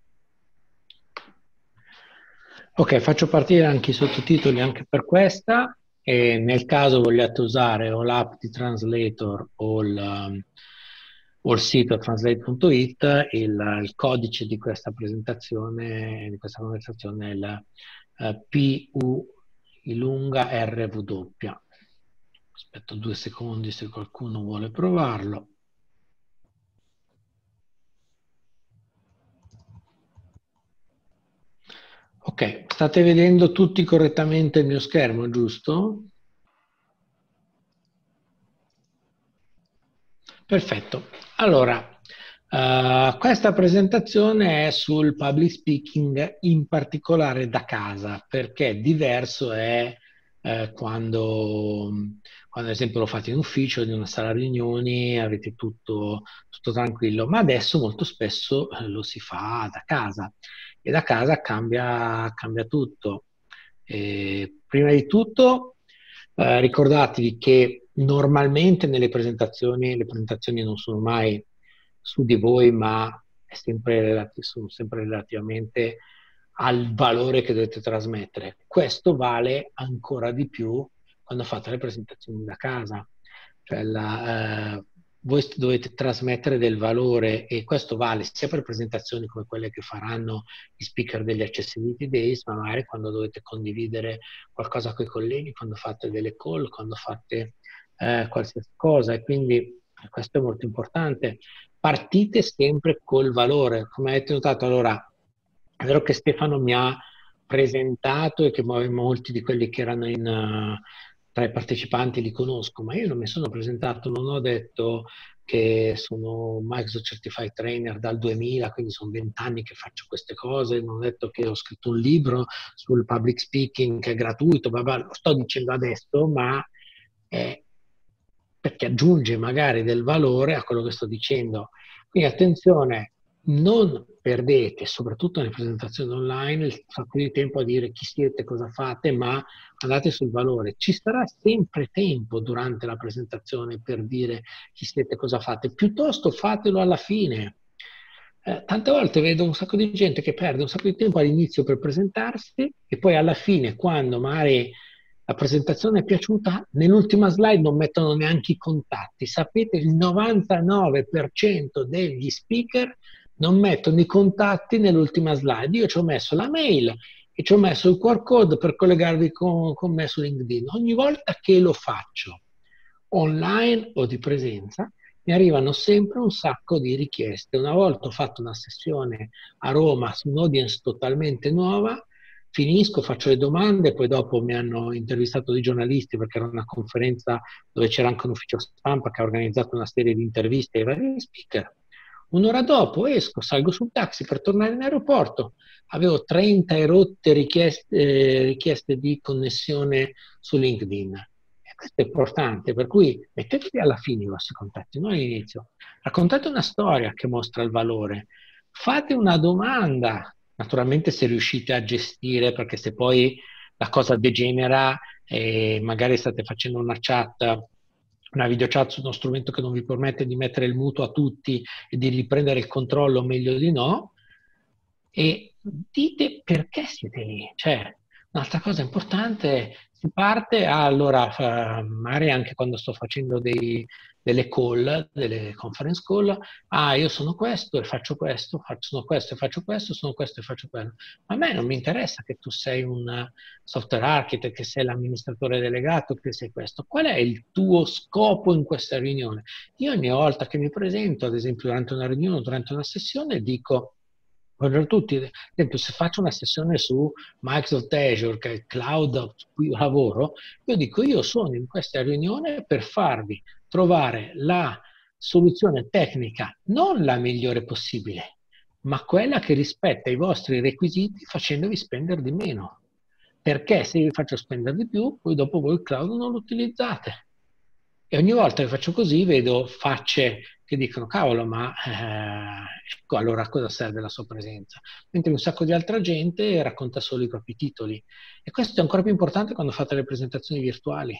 Ok, faccio partire anche i sottotitoli anche per questa, e nel caso vogliate usare o l'app di Translator o il, um, o il sito translate punto it, il, il codice di questa presentazione, di questa conversazione è il uh, P U lunga R W. Aspetto due secondi se qualcuno vuole provarlo. Ok, state vedendo tutti correttamente il mio schermo, giusto? Perfetto. Allora, uh, questa presentazione è sul public speaking, in particolare da casa, perché diverso è eh, quando, quando ad esempio lo fate in ufficio, in una sala riunioni, avete tutto, tutto tranquillo, ma adesso molto spesso eh, lo si fa da casa. E da casa cambia, cambia tutto. E prima di tutto eh, ricordatevi che normalmente nelle presentazioni, le presentazioni non sono mai su di voi, ma è sempre relati- sono sempre relativamente al valore che dovete trasmettere. Questo vale ancora di più quando fate le presentazioni da casa. Cioè la, eh, voi dovete trasmettere del valore, e questo vale sia per presentazioni come quelle che faranno gli speaker degli Accessibility Days, ma magari quando dovete condividere qualcosa con i colleghi, quando fate delle call, quando fate eh, qualsiasi cosa. E quindi questo è molto importante. Partite sempre col valore. Come avete notato, allora, è vero che Stefano mi ha presentato e che molti di quelli che erano in, uh, tra i partecipanti li conosco, ma io non mi sono presentato, non ho detto che sono Microsoft Certified Trainer dal duemila, quindi sono vent'anni che faccio queste cose, non ho detto che ho scritto un libro sul public speaking che è gratuito, vabbè, lo sto dicendo adesso, ma è perché aggiunge magari del valore a quello che sto dicendo. Quindi attenzione, non perdete, soprattutto nelle presentazioni online, il sacco di tempo a dire chi siete, cosa fate, ma andate sul valore. Ci sarà sempre tempo durante la presentazione per dire chi siete, cosa fate, piuttosto fatelo alla fine. Eh, tante volte vedo un sacco di gente che perde un sacco di tempo all'inizio per presentarsi e poi alla fine, quando magari la presentazione è piaciuta, nell'ultima slide non mettono neanche i contatti. Sapete, il novantanove per cento degli speaker non mettono i contatti nell'ultima slide. Io ci ho messo la mail e ci ho messo il Q R code per collegarvi con, con me su LinkedIn. Ogni volta che lo faccio, online o di presenza, mi arrivano sempre un sacco di richieste. Una volta ho fatto una sessione a Roma su un'audience totalmente nuova, finisco, faccio le domande, poi dopo mi hanno intervistato dei giornalisti perché era una conferenza dove c'era anche un ufficio stampa che ha organizzato una serie di interviste ai vari speaker. Un'ora dopo esco, salgo sul taxi per tornare in aeroporto, avevo trenta e rotte richieste, eh, richieste di connessione su LinkedIn. E questo è importante, per cui mettetevi alla fine i vostri contatti, non all'inizio. Raccontate una storia che mostra il valore, fate una domanda, naturalmente se riuscite a gestire, perché se poi la cosa degenera e magari state facendo una chat, una video chat su uno strumento che non vi permette di mettere il muto a tutti e di riprendere il controllo, meglio di no, e dite perché siete lì. Cioè, un'altra cosa importante, si parte, allora magari anche quando sto facendo dei, delle call, delle conference call, ah io sono questo e faccio questo, faccio, sono questo e faccio questo, sono questo e faccio quello. Ma a me non mi interessa che tu sei un software architect, che sei l'amministratore delegato, che sei questo. Qual è il tuo scopo in questa riunione? Io ogni volta che mi presento, ad esempio durante una riunione o durante una sessione, dico: buongiorno a tutti, ad esempio se faccio una sessione su Microsoft Azure, che è il cloud su cui io lavoro, io dico io sono in questa riunione per farvi trovare la soluzione tecnica, non la migliore possibile, ma quella che rispetta i vostri requisiti facendovi spendere di meno. Perché se vi faccio spendere di più, poi dopo voi il cloud non lo utilizzate. E ogni volta che faccio così vedo facce che dicono cavolo, ma eh, ecco, allora a cosa serve la sua presenza? Mentre un sacco di altra gente racconta solo i propri titoli. E questo è ancora più importante quando fate le presentazioni virtuali.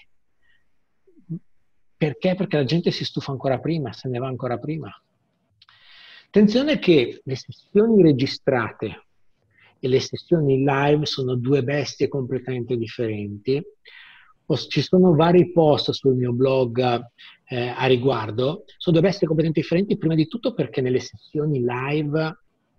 Perché? Perché la gente si stufa ancora prima, se ne va ancora prima. Attenzione che le sessioni registrate e le sessioni live sono due bestie completamente differenti. Ci sono vari post sul mio blog eh, a riguardo. Sono due bestie completamente differenti, prima di tutto perché nelle sessioni live,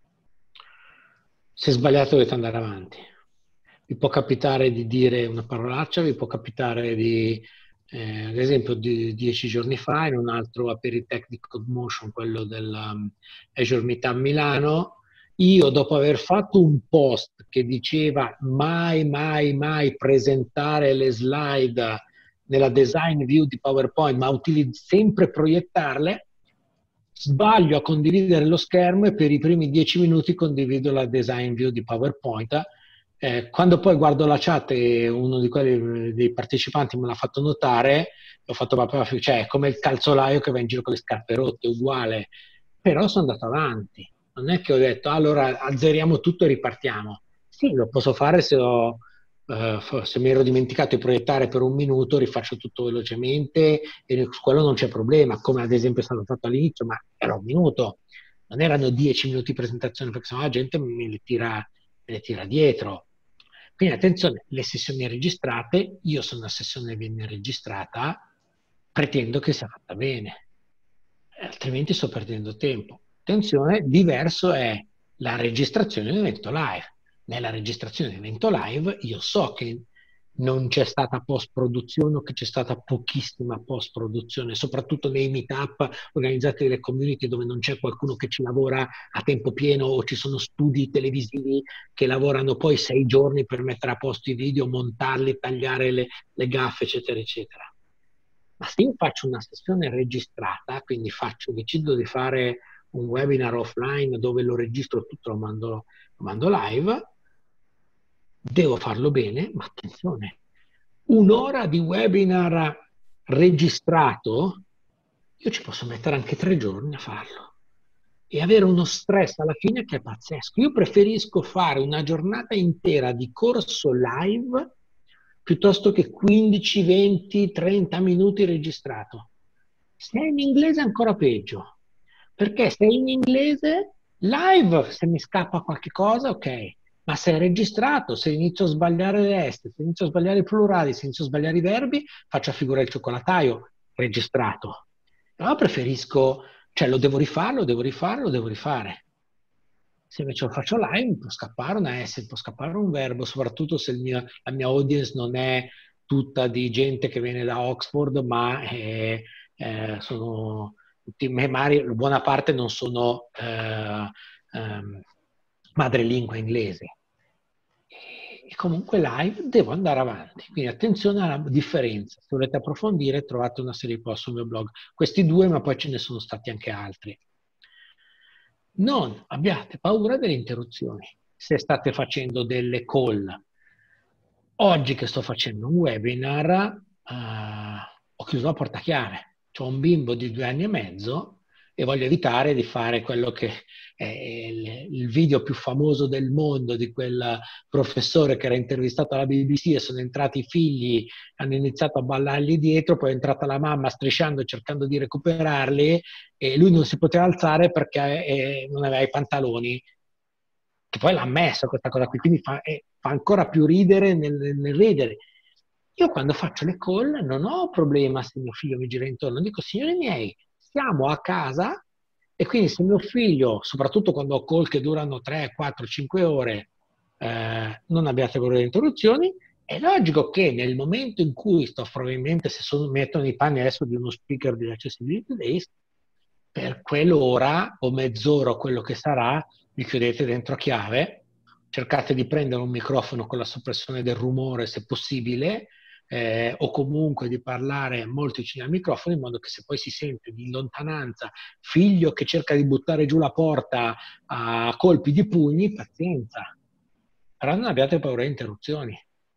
se sbagliate dovete andare avanti. Vi può capitare di dire una parolaccia, vi può capitare di, eh, ad esempio, di, dieci giorni fa, in un altro Aperitech di CodeMotion, quello del um, Azure Meetup Milano, io dopo aver fatto un post che diceva mai, mai, mai presentare le slide nella design view di PowerPoint, ma utilizz- sempre proiettarle, sbaglio a condividere lo schermo e per i primi dieci minuti condivido la design view di PowerPoint. Eh, quando poi guardo la chat e uno di quelli dei partecipanti me l'ha fatto notare, l'ho fatto proprio, cioè è come il calzolaio che va in giro con le scarpe rotte, uguale, però sono andato avanti. Non è che ho detto allora azzeriamo tutto e ripartiamo. Sì, lo posso fare se ho uh, se mi ero dimenticato di proiettare per un minuto, rifaccio tutto velocemente e su quello non c'è problema, come ad esempio è stato fatto all'inizio, ma era un minuto, non erano dieci minuti di presentazione, perché sennò la gente me le tira, me le tira dietro. Quindi attenzione, le sessioni registrate, io se una sessione viene registrata, pretendo che sia fatta bene, altrimenti sto perdendo tempo. Attenzione, diverso è la registrazione di un evento live. Nella registrazione di un evento live io so che non c'è stata post-produzione o che c'è stata pochissima post-produzione, soprattutto nei meetup organizzati dalle community dove non c'è qualcuno che ci lavora a tempo pieno o ci sono studi televisivi che lavorano poi sei giorni per mettere a posto i video, montarli, tagliare le, le gaffe, eccetera, eccetera. Ma se io faccio una sessione registrata, quindi faccio, decido di fare un webinar offline dove lo registro tutto, lo mando, lo mando live, devo farlo bene, ma attenzione, un'ora di webinar registrato, io ci posso mettere anche tre giorni a farlo e avere uno stress alla fine che è pazzesco. Io preferisco fare una giornata intera di corso live piuttosto che quindici, venti, trenta minuti registrato. Se è in inglese è ancora peggio, perché se è in inglese live, se mi scappa qualche cosa, ok, ma se è registrato, se inizio a sbagliare le est, se inizio a sbagliare i plurali, se inizio a sbagliare i verbi, faccio a figura il cioccolataio registrato. Allora preferisco, cioè lo devo rifare, lo devo rifare, lo devo rifare. Se invece lo faccio live, può scappare una S, può scappare un verbo, soprattutto se il mio, la mia audience non è tutta di gente che viene da Oxford, ma è, eh, sono tutti, magari buona parte non sono eh, um, madrelingua inglese. E, e comunque live devo andare avanti. Quindi attenzione alla differenza. Se volete approfondire, trovate una serie di post sul mio blog. Questi due, ma poi ce ne sono stati anche altri. Non abbiate paura delle interruzioni. Se state facendo delle call, oggi che sto facendo un webinar, uh, ho chiuso la portachiave. C'ho un bimbo di due anni e mezzo e voglio evitare di fare quello che è il, il video più famoso del mondo di quel professore che era intervistato alla B B C e sono entrati i figli, hanno iniziato a ballargli dietro, poi è entrata la mamma strisciando cercando di recuperarli e lui non si poteva alzare perché eh, non aveva i pantaloni, che poi l'ha ammesso questa cosa qui, quindi fa, eh, fa ancora più ridere nel, nel ridere. Io quando faccio le call non ho problema se mio figlio mi gira intorno, dico signori miei, siamo a casa e quindi se mio figlio, soprattutto quando ho call che durano tre, quattro, cinque ore, eh, non abbiate paura di interruzioni, è logico che nel momento in cui sto probabilmente, se sono, metto nei panni adesso di uno speaker di Accessibility Days, per quell'ora o mezz'ora o quello che sarà, vi chiudete dentro a chiave, cercate di prendere un microfono con la soppressione del rumore se possibile, Eh, o comunque di parlare molto vicino al microfono in modo che se poi si sente di lontananza figlio che cerca di buttare giù la porta a colpi di pugni, pazienza, però non abbiate paura di interruzioni.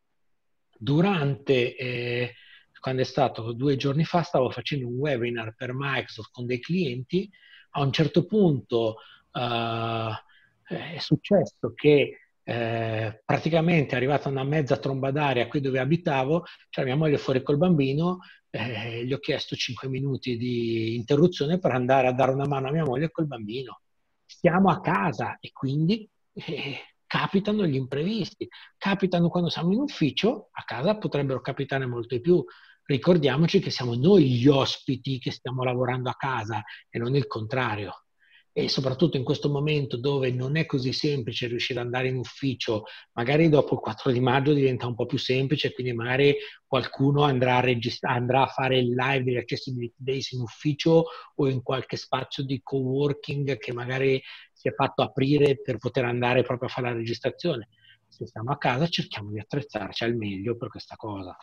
Durante, eh, quando è stato due giorni fa, stavo facendo un webinar per Microsoft con dei clienti, a un certo punto eh, è successo che Eh, praticamente è arrivata una mezza tromba d'aria qui dove abitavo, c'era mia moglie fuori col bambino, eh, gli ho chiesto cinque minuti di interruzione per andare a dare una mano a mia moglie col bambino. Stiamo a casa e quindi eh, capitano gli imprevisti, capitano quando siamo in ufficio, a casa potrebbero capitare molto di più. Ricordiamoci che siamo noi gli ospiti che stiamo lavorando a casa e non il contrario. E soprattutto in questo momento dove non è così semplice riuscire ad andare in ufficio, magari dopo il quattro di maggio diventa un po' più semplice, quindi magari qualcuno andrà a, registra- andrà a fare il live degli Accessibility Days in ufficio o in qualche spazio di coworking che magari si è fatto aprire per poter andare proprio a fare la registrazione. Se stiamo a casa cerchiamo di attrezzarci al meglio per questa cosa.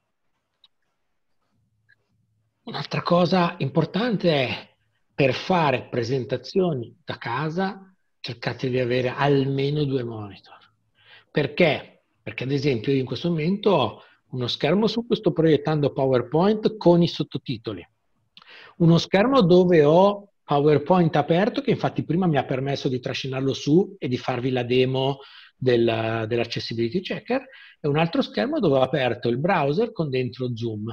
Un'altra cosa importante è per fare presentazioni da casa cercate di avere almeno due monitor. Perché? Perché ad esempio io in questo momento ho uno schermo su cui sto proiettando PowerPoint con i sottotitoli, uno schermo dove ho PowerPoint aperto che infatti prima mi ha permesso di trascinarlo su e di farvi la demo del, dell'accessibility checker, e un altro schermo dove ho aperto il browser con dentro Zoom.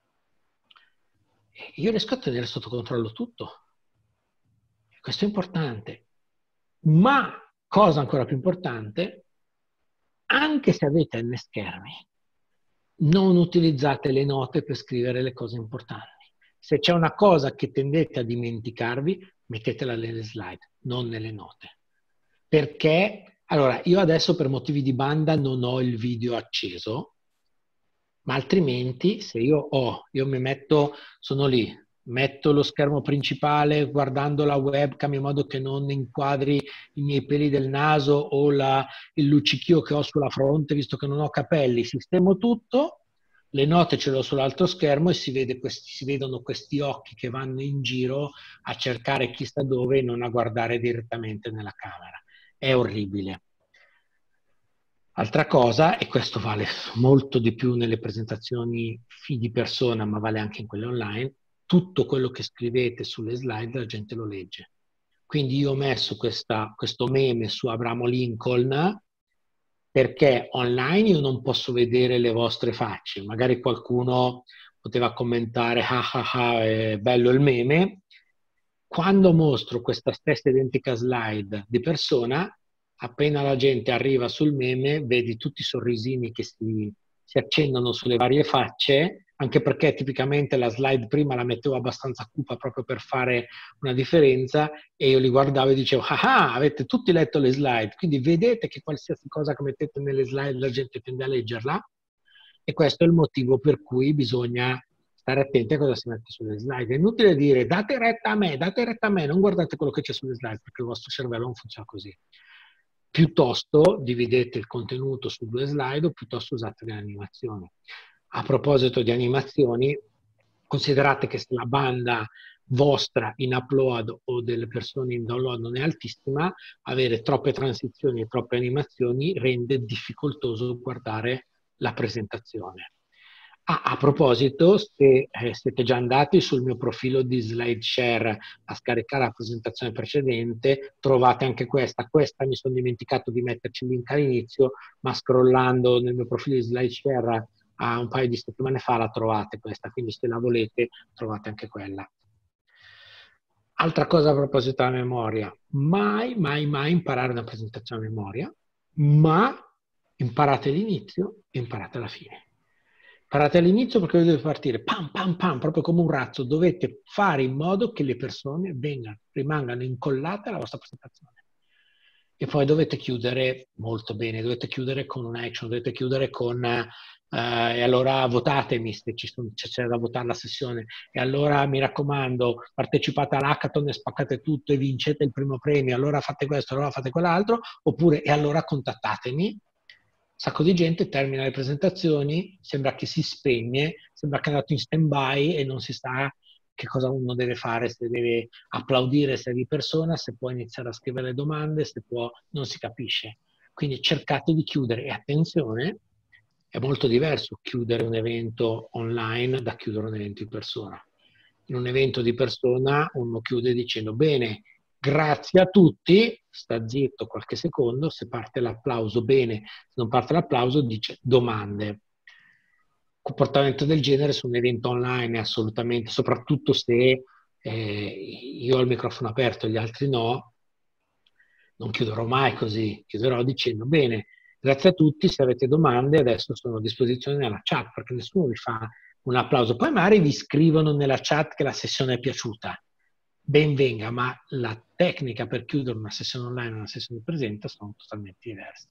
E io riesco a tenere sotto controllo tutto. Questo è importante. Ma, cosa ancora più importante, anche se avete N schermi, non utilizzate le note per scrivere le cose importanti. Se c'è una cosa che tendete a dimenticarvi, mettetela nelle slide, non nelle note. Perché, allora, io adesso per motivi di banda non ho il video acceso, ma altrimenti se io ho, io mi metto, sono lì, metto lo schermo principale guardando la webcam in modo che non inquadri i miei peli del naso o la, il luccichio che ho sulla fronte, visto che non ho capelli, sistemo tutto, le note ce l'ho sull'altro schermo e si, vede questi, si vedono questi occhi che vanno in giro a cercare chissà dove e non a guardare direttamente nella camera. È orribile. Altra cosa, e questo vale molto di più nelle presentazioni di persona, ma vale anche in quelle online, tutto quello che scrivete sulle slide la gente lo legge. Quindi io ho messo questa, questo meme su Abramo Lincoln perché online io non posso vedere le vostre facce. Magari qualcuno poteva commentare ah ah ah, è bello il meme. Quando mostro questa stessa identica slide di persona, appena la gente arriva sul meme, vedi tutti i sorrisini che si, si accendono sulle varie facce, anche perché tipicamente la slide prima la mettevo abbastanza cupa proprio per fare una differenza, e io li guardavo e dicevo ah ah, avete tutti letto le slide, quindi vedete che qualsiasi cosa che mettete nelle slide la gente tende a leggerla, e questo è il motivo per cui bisogna stare attenti a cosa si mette sulle slide. È inutile dire date retta a me, date retta a me, non guardate quello che c'è sulle slide, perché il vostro cervello non funziona così. Piuttosto dividete il contenuto su due slide o piuttosto usate le animazioni. A proposito di animazioni, considerate che se la banda vostra in upload o delle persone in download non è altissima, avere troppe transizioni e troppe animazioni rende difficoltoso guardare la presentazione. Ah, a proposito, se eh, siete già andati sul mio profilo di SlideShare a scaricare la presentazione precedente, trovate anche questa. Questa mi sono dimenticato di metterci il link all'inizio, ma scrollando nel mio profilo di SlideShare a un paio di settimane fa la trovate questa, quindi se la volete trovate anche quella. Altra cosa a proposito della memoria, mai, mai, mai imparare una presentazione a memoria, ma imparate l'inizio e imparate la fine. Imparate all'inizio perché dovete partire pam pam pam, proprio come un razzo, dovete fare in modo che le persone vengano, rimangano incollate alla vostra presentazione. E poi dovete chiudere molto bene, dovete chiudere con un action, dovete chiudere con eh, e allora votatemi se c'è da votare la sessione, e allora mi raccomando partecipate all'hackathon e spaccate tutto e vincete il primo premio, allora fate questo, allora fate quell'altro, oppure e allora contattatemi. Un sacco di gente termina le presentazioni, sembra che si spegne, sembra che è andato in stand-by e non si sa che cosa uno deve fare, se deve applaudire se è di persona, se può iniziare a scrivere le domande, se può, non si capisce. Quindi cercate di chiudere, e attenzione, è molto diverso chiudere un evento online da chiudere un evento in persona. In un evento di persona uno chiude dicendo bene, grazie a tutti, sta zitto qualche secondo, se parte l'applauso bene, se non parte l'applauso dice domande. Comportamento del genere su un evento online è assolutamente, soprattutto se eh, io ho il microfono aperto e gli altri no, non chiuderò mai così, chiuderò dicendo bene, grazie a tutti, se avete domande adesso sono a disposizione nella chat, perché nessuno vi fa un applauso. Poi magari vi scrivono nella chat che la sessione è piaciuta. Ben venga, ma la tecnica per chiudere una sessione online e una sessione presente sono totalmente diverse.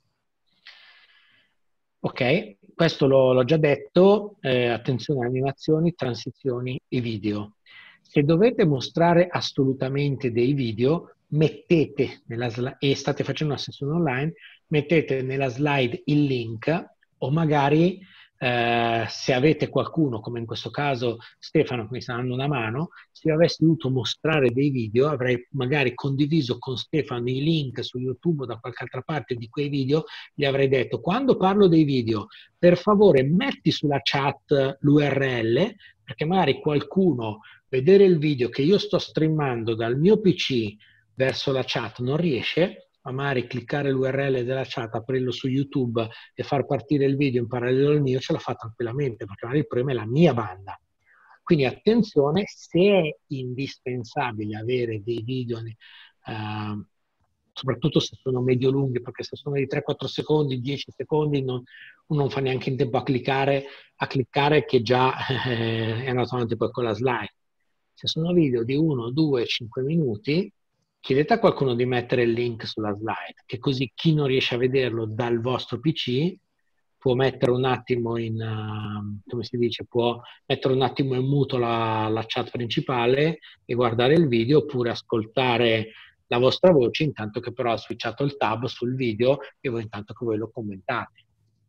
Ok, questo l'ho già detto, eh, attenzione alle animazioni, transizioni e video. Se dovete mostrare assolutamente dei video, mettete nella slide, e state facendo una sessione online, mettete nella slide il link, o magari eh, se avete qualcuno, come in questo caso Stefano che mi sta dando una mano, se io avessi dovuto mostrare dei video avrei magari condiviso con Stefano i link su YouTube o da qualche altra parte di quei video, gli avrei detto quando parlo dei video per favore metti sulla chat l'U R L, perché magari qualcuno vedere il video che io sto streamando dal mio P C verso la chat non riesce, magari cliccare l'U R L della chat, aprirlo su YouTube e far partire il video in parallelo al mio, ce la fa tranquillamente, perché magari il problema è la mia banda. Quindi attenzione, se è indispensabile avere dei video, eh, soprattutto se sono medio lunghi, perché se sono di tre quattro secondi, dieci secondi, non, uno non fa neanche in tempo a cliccare, a cliccare che già eh, è andato avanti poi con la slide. Se sono video di uno, due, cinque minuti, chiedete a qualcuno di mettere il link sulla slide, che così chi non riesce a vederlo dal vostro P C può mettere un attimo in, uh, come si dice, può mettere un attimo in muto la, la chat principale e guardare il video, oppure ascoltare la vostra voce intanto che però ha switchato il tab sul video e voi intanto che voi lo commentate.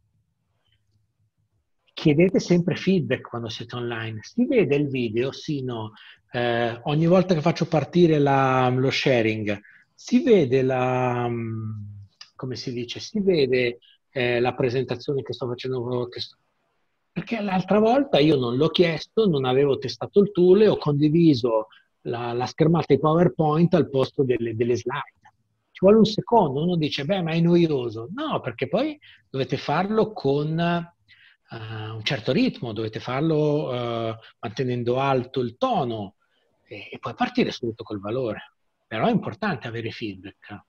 Chiedete sempre feedback quando siete online. Si vede il video? Sì, no. Eh, ogni volta che faccio partire la, lo sharing, si vede la, come si dice, si vede eh, la presentazione che sto facendo, che sto... perché l'altra volta io non l'ho chiesto, non avevo testato il tool e ho condiviso la, la schermata di PowerPoint al posto delle, delle slide. Ci vuole un secondo, uno dice, beh, ma è noioso. No, perché poi dovete farlo con Uh, un certo ritmo, dovete farlo uh, mantenendo alto il tono e, e poi partire subito col valore. Però è importante avere feedback.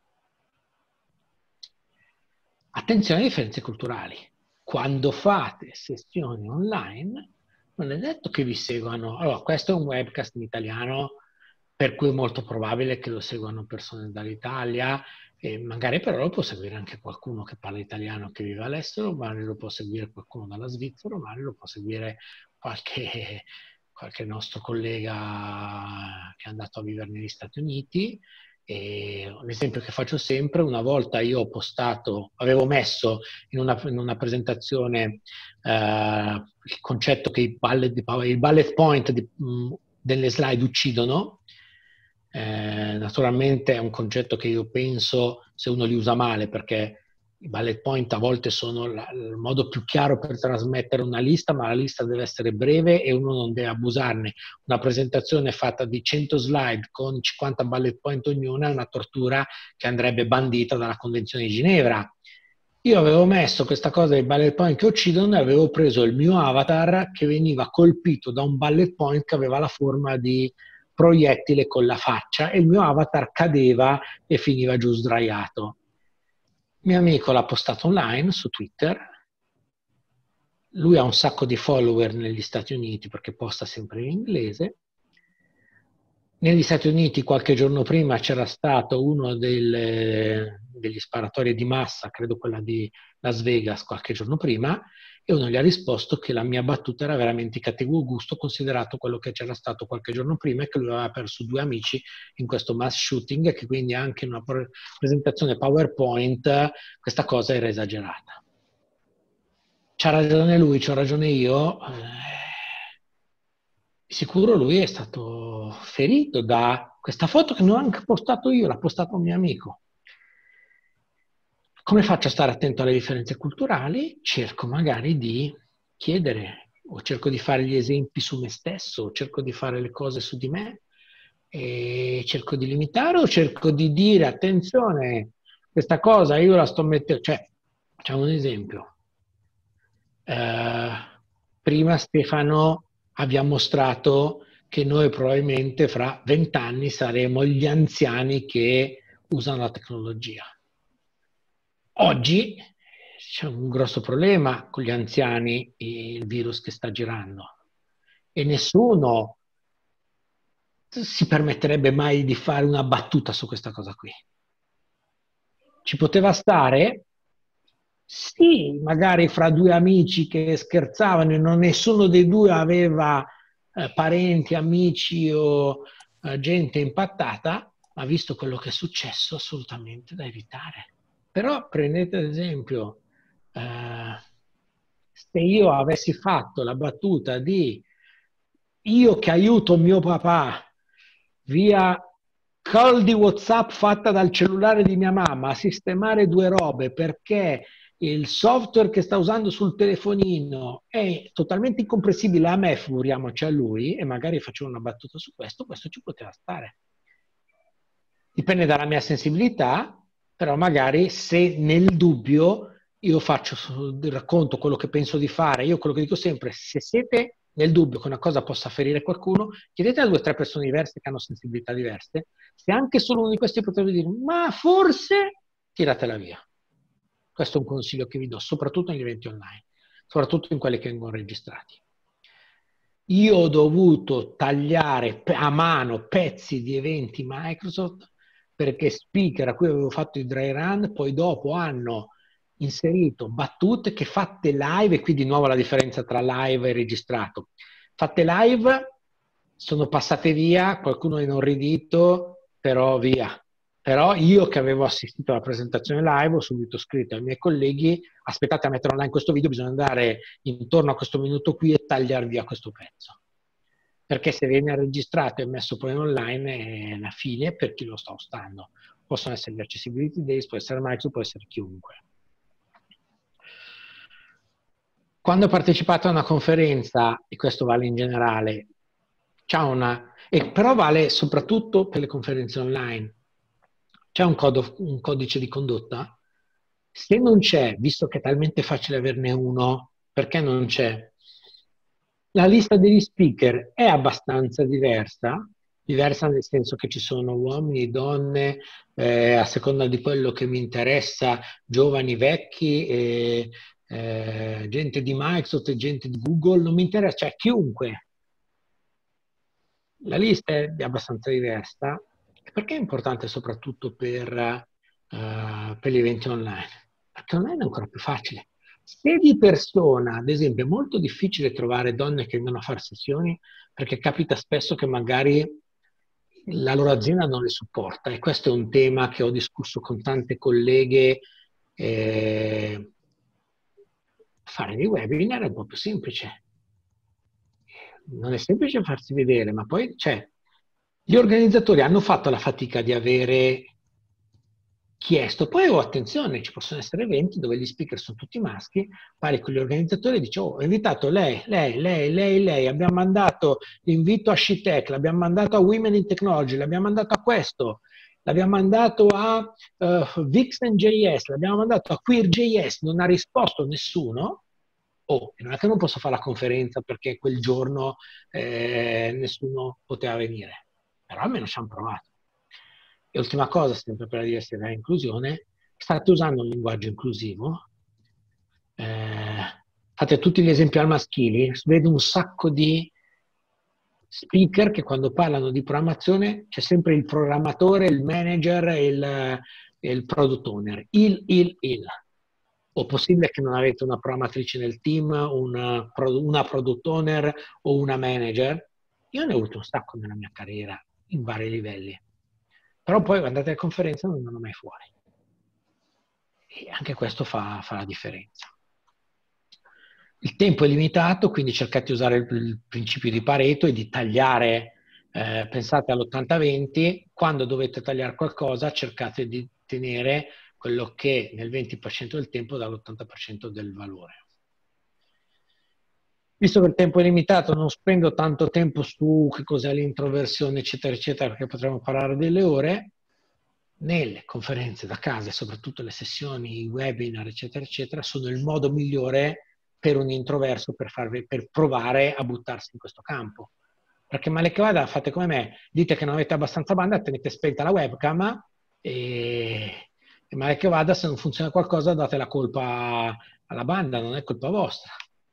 Attenzione alle differenze culturali. Quando fate sessioni online, non è detto che vi seguano. Allora, questo è un webcast in italiano, per cui è molto probabile che lo seguano persone dall'Italia, e magari però lo può seguire anche qualcuno che parla italiano che vive all'estero, magari lo può seguire qualcuno dalla Svizzera, magari lo può seguire qualche, qualche nostro collega che è andato a vivere negli Stati Uniti. E un esempio che faccio sempre: una volta io ho postato, avevo messo in una, in una presentazione eh, il concetto che i bullet, il bullet point di, mh, delle slide uccidono. Eh, naturalmente è un concetto che io penso, se uno li usa male, perché i bullet point a volte sono la, il modo più chiaro per trasmettere una lista, ma la lista deve essere breve e uno non deve abusarne. Una presentazione fatta di cento slide con cinquanta bullet point ognuna è una tortura che andrebbe bandita dalla Convenzione di Ginevra. Io avevo messo questa cosa dei bullet point che uccidono e avevo preso il mio avatar che veniva colpito da un bullet point che aveva la forma di proiettile con la faccia, e il mio avatar cadeva e finiva giù sdraiato. Mio amico l'ha postato online su Twitter, lui ha un sacco di follower negli Stati Uniti perché posta sempre in inglese. Negli Stati Uniti qualche giorno prima c'era stato uno del, degli sparatori di massa, credo quella di Las Vegas, qualche giorno prima, e uno gli ha risposto che la mia battuta era veramente di cattivo gusto, considerato quello che c'era stato qualche giorno prima e che lui aveva perso due amici in questo mass shooting, e che quindi anche in una pre- presentazione PowerPoint questa cosa era esagerata. C'ha ragione lui, c'ho ragione io. Eh, di sicuro lui è stato ferito da questa foto che non ho anche postato io, l'ha postato un mio amico. Come faccio a stare attento alle differenze culturali? Cerco magari di chiedere, o cerco di fare gli esempi su me stesso, o cerco di fare le cose su di me, e cerco di limitare, o cerco di dire, attenzione, questa cosa io la sto mettendo... Cioè, facciamo un esempio. Eh, prima Stefano vi ha mostrato che noi probabilmente fra vent'anni saremo gli anziani che usano la tecnologia. Oggi c'è un grosso problema con gli anziani e il virus che sta girando, e nessuno si permetterebbe mai di fare una battuta su questa cosa qui. Ci poteva stare? Sì, magari fra due amici che scherzavano e non nessuno dei due aveva eh, parenti, amici o eh, gente impattata, ma visto quello che è successo, assolutamente da evitare. Però prendete ad esempio, eh, se io avessi fatto la battuta di io che aiuto mio papà via call di WhatsApp fatta dal cellulare di mia mamma a sistemare due robe perché il software che sta usando sul telefonino è totalmente incomprensibile a me, figuriamoci a lui, e magari facevo una battuta su questo, questo ci poteva stare. Dipende dalla mia sensibilità, però magari se nel dubbio io faccio, racconto quello che penso di fare, io quello che dico sempre, se siete nel dubbio che una cosa possa ferire qualcuno, chiedete a due o tre persone diverse che hanno sensibilità diverse, se anche solo uno di questi potrebbe dire, ma forse, tiratela via. Questo è un consiglio che vi do, soprattutto negli eventi online, soprattutto in quelli che vengono registrati. Io ho dovuto tagliare a mano pezzi di eventi Microsoft perché speaker a cui avevo fatto i dry run poi dopo hanno inserito battute che fatte live, e qui di nuovo la differenza tra live e registrato. Fatte live sono passate via, qualcuno è inorridito, però via. Però io che avevo assistito alla presentazione live ho subito scritto ai miei colleghi: aspettate a mettere online questo video, bisogna andare intorno a questo minuto qui e tagliare via questo pezzo. Perché se viene registrato e messo poi online è la fine per chi lo sta ostando. Possono essere gli accessibility days, può essere Microsoft, può essere chiunque. Quando partecipate a una conferenza, e questo vale in generale, c'è una, e però vale soprattutto per le conferenze online, c'è un, un codice di condotta? Se non c'è, visto che è talmente facile averne uno, perché non c'è? La lista degli speaker è abbastanza diversa, diversa nel senso che ci sono uomini, donne, eh, a seconda di quello che mi interessa, giovani, vecchi, eh, eh, gente di Microsoft e gente di Google, non mi interessa, cioè chiunque. La lista è abbastanza diversa. Perché è importante soprattutto per, uh, per gli eventi online? Perché online è ancora più facile. Se di persona, ad esempio, è molto difficile trovare donne che vengono a fare sessioni, perché capita spesso che magari la loro azienda non le supporta, e questo è un tema che ho discusso con tante colleghe. Eh, fare dei webinar è un po' più semplice. Non è semplice farsi vedere, ma poi c'è. Gli organizzatori hanno fatto la fatica di avere chiesto, poi oh, attenzione, ci possono essere eventi dove gli speaker sono tutti maschi, parli con gli organizzatori e dici, oh, ho invitato lei, lei, lei, lei, lei, abbiamo mandato l'invito a SheTech, l'abbiamo mandato a Women in Technology, l'abbiamo mandato a questo, l'abbiamo mandato a uh, Vixen.js, l'abbiamo mandato a Queer.js, non ha risposto nessuno. Oh, non è che non posso fare la conferenza perché quel giorno eh, nessuno poteva venire. Però almeno ci hanno provato. E ultima cosa, sempre per la diversità e inclusione, state usando un linguaggio inclusivo, eh, fate tutti gli esempi al maschili, vedo un sacco di speaker che quando parlano di programmazione c'è sempre il programmatore, il manager e il, e il product owner. Il, il, il. O possibile che non avete una programmatrice nel team, una, una product owner o una manager. Io ne ho avuto un sacco nella mia carriera, in vari livelli. Però poi andate alle conferenze e non vanno mai fuori. E anche questo fa, fa la differenza. Il tempo è limitato, quindi cercate di usare il, il principio di Pareto e di tagliare, eh, pensate all'ottanta venti, quando dovete tagliare qualcosa cercate di tenere quello che nel venti per cento del tempo dà l'ottanta per cento del valore. Visto che il tempo è limitato, non spendo tanto tempo su che cos'è l'introversione, eccetera, eccetera, perché potremmo parlare delle ore. Nelle conferenze da casa e soprattutto le sessioni, i webinar, eccetera, eccetera, sono il modo migliore per un introverso per, farvi, per provare a buttarsi in questo campo. Perché male che vada, fate come me, dite che non avete abbastanza banda, tenete spenta la webcam e... e male che vada, se non funziona qualcosa date la colpa alla banda, non è colpa vostra.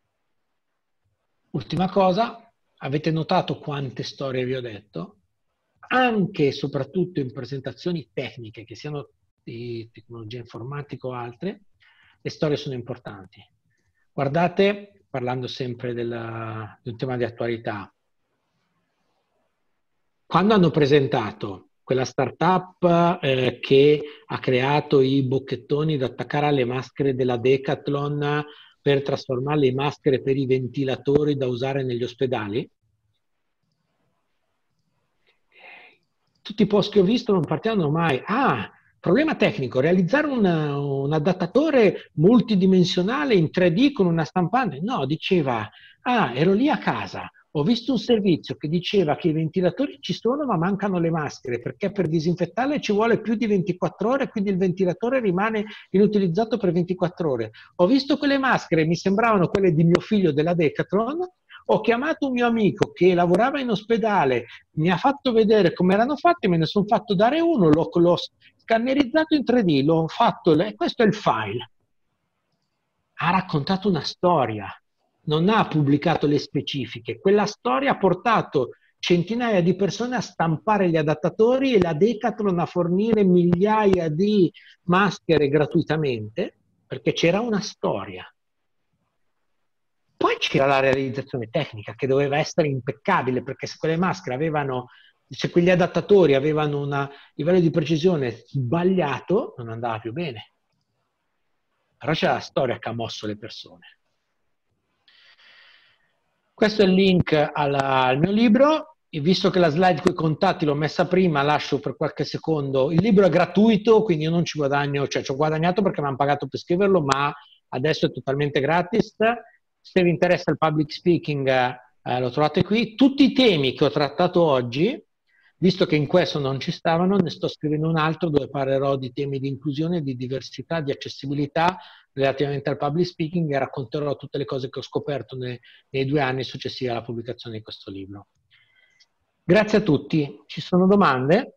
Ultima cosa, avete notato quante storie vi ho detto? Anche e soprattutto in presentazioni tecniche, che siano di tecnologia informatica o altre, le storie sono importanti. Guardate, parlando sempre della, di un tema di attualità, quando hanno presentato quella startup eh, che ha creato i bocchettoni da attaccare alle maschere della Decathlon per trasformarle in maschere per i ventilatori da usare negli ospedali, tutti i post che ho visto non partivano mai. Ah, problema tecnico, realizzare un, un adattatore multidimensionale in tre D con una stampante. No, diceva, ah, ero lì a casa, Ho visto un servizio che diceva che i ventilatori ci sono ma mancano le maschere perché per disinfettarle ci vuole più di ventiquattro ore, quindi il ventilatore rimane inutilizzato per ventiquattro ore. Ho visto quelle maschere, mi sembravano quelle di mio figlio della Decathlon, ho chiamato un mio amico che lavorava in ospedale, mi ha fatto vedere come erano fatte, me ne sono fatto dare uno, l'ho, l'ho scannerizzato in tre D, l'ho fatto, e questo è il file. Ha raccontato una storia. Non ha pubblicato le specifiche. Quella storia ha portato centinaia di persone a stampare gli adattatori e la Decathlon a fornire migliaia di maschere gratuitamente perché c'era una storia. Poi c'era la realizzazione tecnica che doveva essere impeccabile perché se quelle maschere avevano, se quegli adattatori avevano un livello di precisione sbagliato, non andava più bene. Però c'è la storia che ha mosso le persone. Questo è il link alla, al mio libro, e visto che la slide con i contatti l'ho messa prima, lascio per qualche secondo. Il libro è gratuito, quindi io non ci guadagno, cioè ci ho guadagnato perché mi hanno pagato per scriverlo, ma adesso è totalmente gratis. Se vi interessa il public speaking eh, lo trovate qui. Tutti i temi che ho trattato oggi, visto che in questo non ci stavano, ne sto scrivendo un altro dove parlerò di temi di inclusione, di diversità, di accessibilità relativamente al public speaking e racconterò tutte le cose che ho scoperto nei, nei due anni successivi alla pubblicazione di questo libro. Grazie a tutti. Ci sono domande?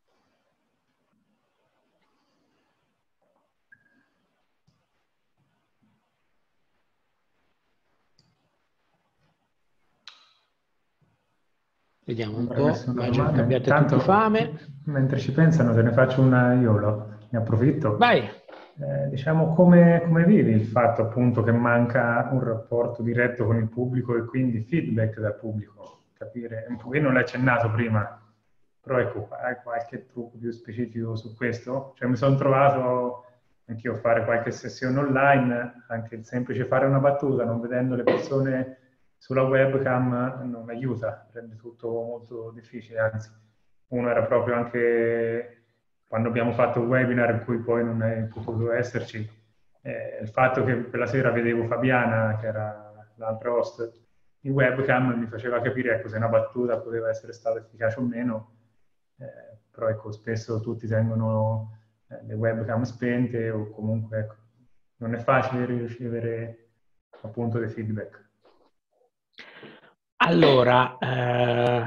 Vediamo un po', immagino che abbiate Tanto, tutti fame. Mentre ci pensano, te ne faccio una io, lo, ne approfitto. Vai! Eh, diciamo, come, come vivi il fatto appunto che manca un rapporto diretto con il pubblico e quindi feedback dal pubblico? Capire, un pochino l'hai accennato prima, però ecco, hai qualche trucco più specifico su questo? Cioè mi sono trovato anch'io a fare qualche sessione online, anche il semplice fare una battuta, non vedendo le persone sulla webcam non aiuta, rende tutto molto difficile, anzi, uno era proprio anche quando abbiamo fatto il webinar in cui poi non è potuto esserci, eh, il fatto che quella sera vedevo Fabiana, che era l'altra host, in webcam mi faceva capire ecco, se una battuta poteva essere stata efficace o meno, eh, però ecco, spesso tutti tengono eh, le webcam spente o comunque ecco, non è facile ricevere appunto dei feedback. Allora, eh,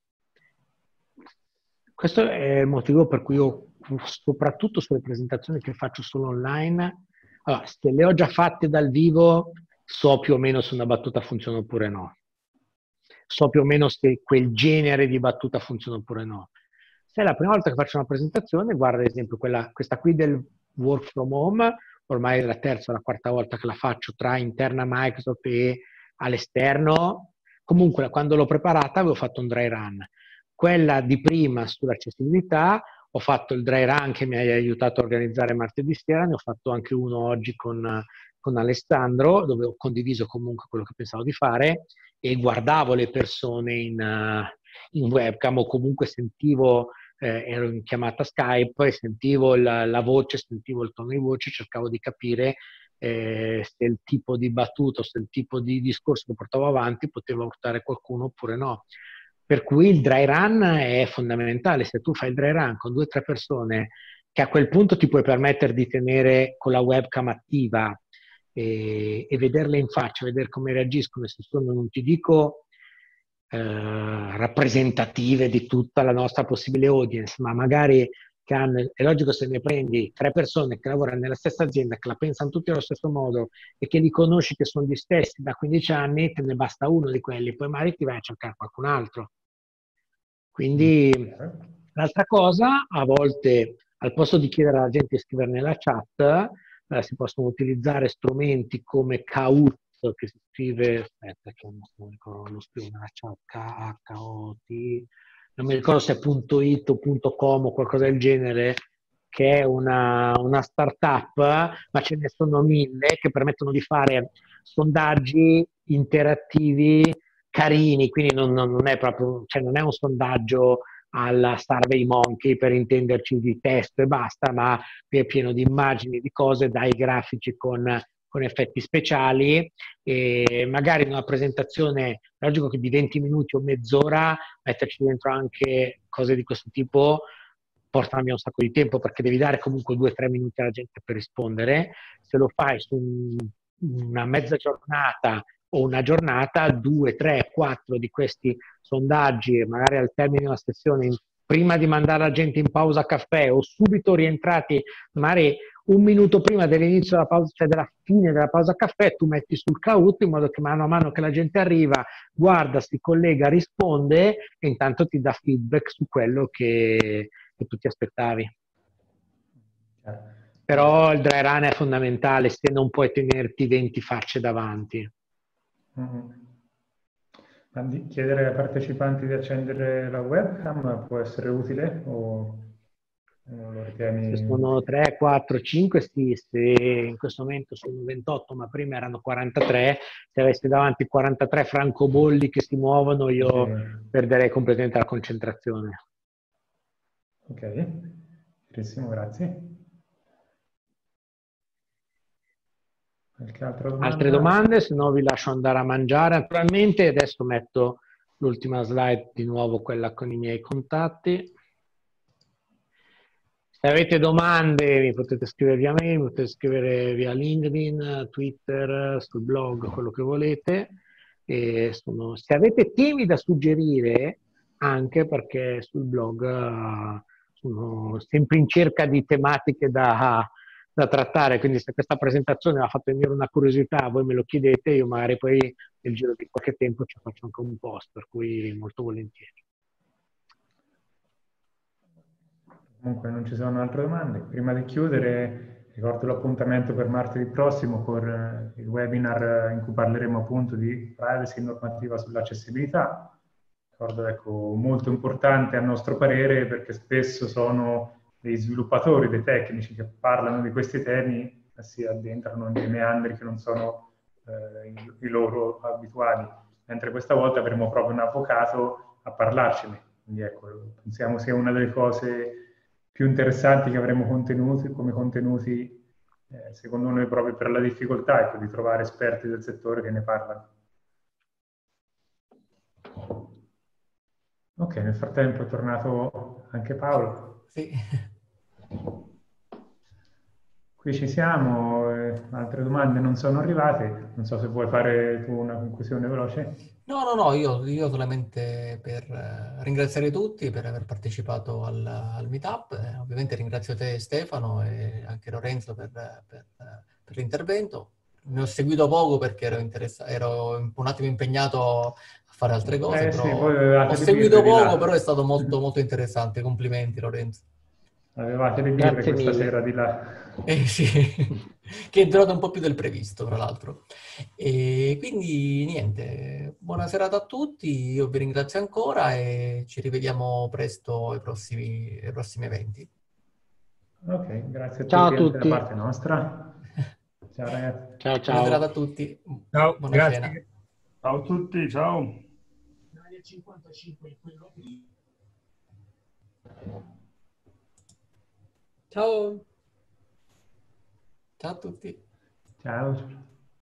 questo è il motivo per cui io, soprattutto sulle presentazioni che faccio solo online, allora, se le ho già fatte dal vivo, so più o meno se una battuta funziona oppure no. So più o meno se quel genere di battuta funziona oppure no. Se è la prima volta che faccio una presentazione, guarda ad esempio quella, questa qui del work from home, ormai è la terza o la quarta volta che la faccio tra interna Microsoft e all'esterno. Comunque, quando l'ho preparata avevo fatto un dry run. Quella di prima sull'accessibilità, ho fatto il dry run che mi ha aiutato a organizzare martedì sera, ne ho fatto anche uno oggi con, con Alessandro, dove ho condiviso comunque quello che pensavo di fare e guardavo le persone in, uh, in webcam o comunque sentivo, eh, ero in chiamata Skype e sentivo la, la voce, sentivo il tono di voce, cercavo di capire Eh, se il tipo di battuto, se il tipo di discorso che portavo avanti poteva urtare qualcuno oppure no. Per cui il dry run è fondamentale. Se tu fai il dry run con due o tre persone che a quel punto ti puoi permettere di tenere con la webcam attiva e, e vederle in faccia, vedere come reagiscono, se sono, non ti dico eh, rappresentative di tutta la nostra possibile audience, ma magari che hanno, è logico se ne prendi tre persone che lavorano nella stessa azienda, che la pensano tutti allo stesso modo e che li conosci che sono gli stessi da quindici anni, te ne basta uno di quelli, poi magari ti vai a cercare qualcun altro. Quindi l'altra cosa, a volte al posto di chiedere alla gente di scrivere nella chat, eh, si possono utilizzare strumenti come Kahoot, che si scrive, aspetta che non ricordo, lo scrivo nella chat, K H O T, non mi ricordo se è .it o .com o qualcosa del genere, che è una, una startup, ma ce ne sono mille che permettono di fare sondaggi interattivi carini, quindi non, non, non è proprio, cioè non è un sondaggio alla SurveyMonkey per intenderci di testo e basta, ma qui è pieno di immagini, di cose, dai grafici con, con effetti speciali, e magari in una presentazione, logico che di venti minuti o mezz'ora, metterci dentro anche cose di questo tipo portano via un sacco di tempo, perché devi dare comunque due o tre minuti alla gente per rispondere. Se lo fai su un, una mezza giornata o una giornata, due, tre, quattro di questi sondaggi, magari al termine di una sessione, prima di mandare la gente in pausa caffè o subito rientrati, magari un minuto prima dell'inizio della pausa, cioè della fine della pausa caffè, tu metti sul Kahoot in modo che mano a mano che la gente arriva, guarda, si collega, risponde e intanto ti dà feedback su quello che, che tu ti aspettavi. Però il dry run è fondamentale se non puoi tenerti venti facce davanti. Mm-hmm. Chiedere ai partecipanti di accendere la webcam può essere utile o non lo ritieni? Se sono tre, quattro, cinque, sì, se in questo momento sono ventotto, ma prima erano quarantatré, se avessi davanti quarantatré francobolli che si muovono, io sì, perderei completamente la concentrazione. Ok, benissimo, grazie. Qualche altra domanda? Altre domande? Se no vi lascio andare a mangiare. Naturalmente adesso metto l'ultima slide di nuovo, quella con i miei contatti. Se avete domande mi potete scrivere via mail, mi potete scrivere via LinkedIn, Twitter, sul blog, quello che volete. E sono, se avete temi da suggerire, anche perché sul blog uh, sono sempre in cerca di tematiche da, da trattare, quindi se questa presentazione ha fatto venire una curiosità, voi me lo chiedete, io magari poi nel giro di qualche tempo ci faccio anche un post, per cui molto volentieri. Comunque non ci sono altre domande. Prima di chiudere ricordo l'appuntamento per martedì prossimo con il webinar in cui parleremo appunto di privacy e normativa sull'accessibilità. Ricordo, ecco, molto importante a nostro parere perché spesso sono dei sviluppatori, dei tecnici che parlano di questi temi e si addentrano nei meandri che non sono eh, i, i loro abituali, mentre questa volta avremo proprio un avvocato a parlarcene. Quindi ecco, pensiamo sia una delle cose più interessanti che avremo contenuti, come contenuti, eh, secondo noi, proprio per la difficoltà, ecco, di trovare esperti del settore che ne parlano. Ok, nel frattempo è tornato anche Paolo. Sì. Qui ci siamo, eh, altre domande non sono arrivate, non so se vuoi fare tu una conclusione veloce. No, no, no, io, io solamente per eh, ringraziare tutti per aver partecipato al, al meetup, eh, ovviamente ringrazio te Stefano e anche Lorenzo per, per, per l'intervento. Ne ho seguito poco perché ero, interessa- ero un attimo impegnato a fare altre cose, Eh però sì, voi avevate ho le seguito birre di poco, là. però è stato molto, molto interessante. Complimenti Lorenzo. Avevate le birre Grazie questa mille. sera di là. Eh sì, che è durato un po' più del previsto, tra l'altro. E quindi niente, buona serata a tutti, io vi ringrazio ancora e ci rivediamo presto ai prossimi, ai prossimi eventi. Ok, grazie a Ciao a tutti anche da tutti. parte nostra. Ciao ragazzi. Ciao Buona serata ciao. a tutti, Ciao, buona cena. grazie. Ciao a tutti, ciao. Ciao. Ciao a tutti. Ciao.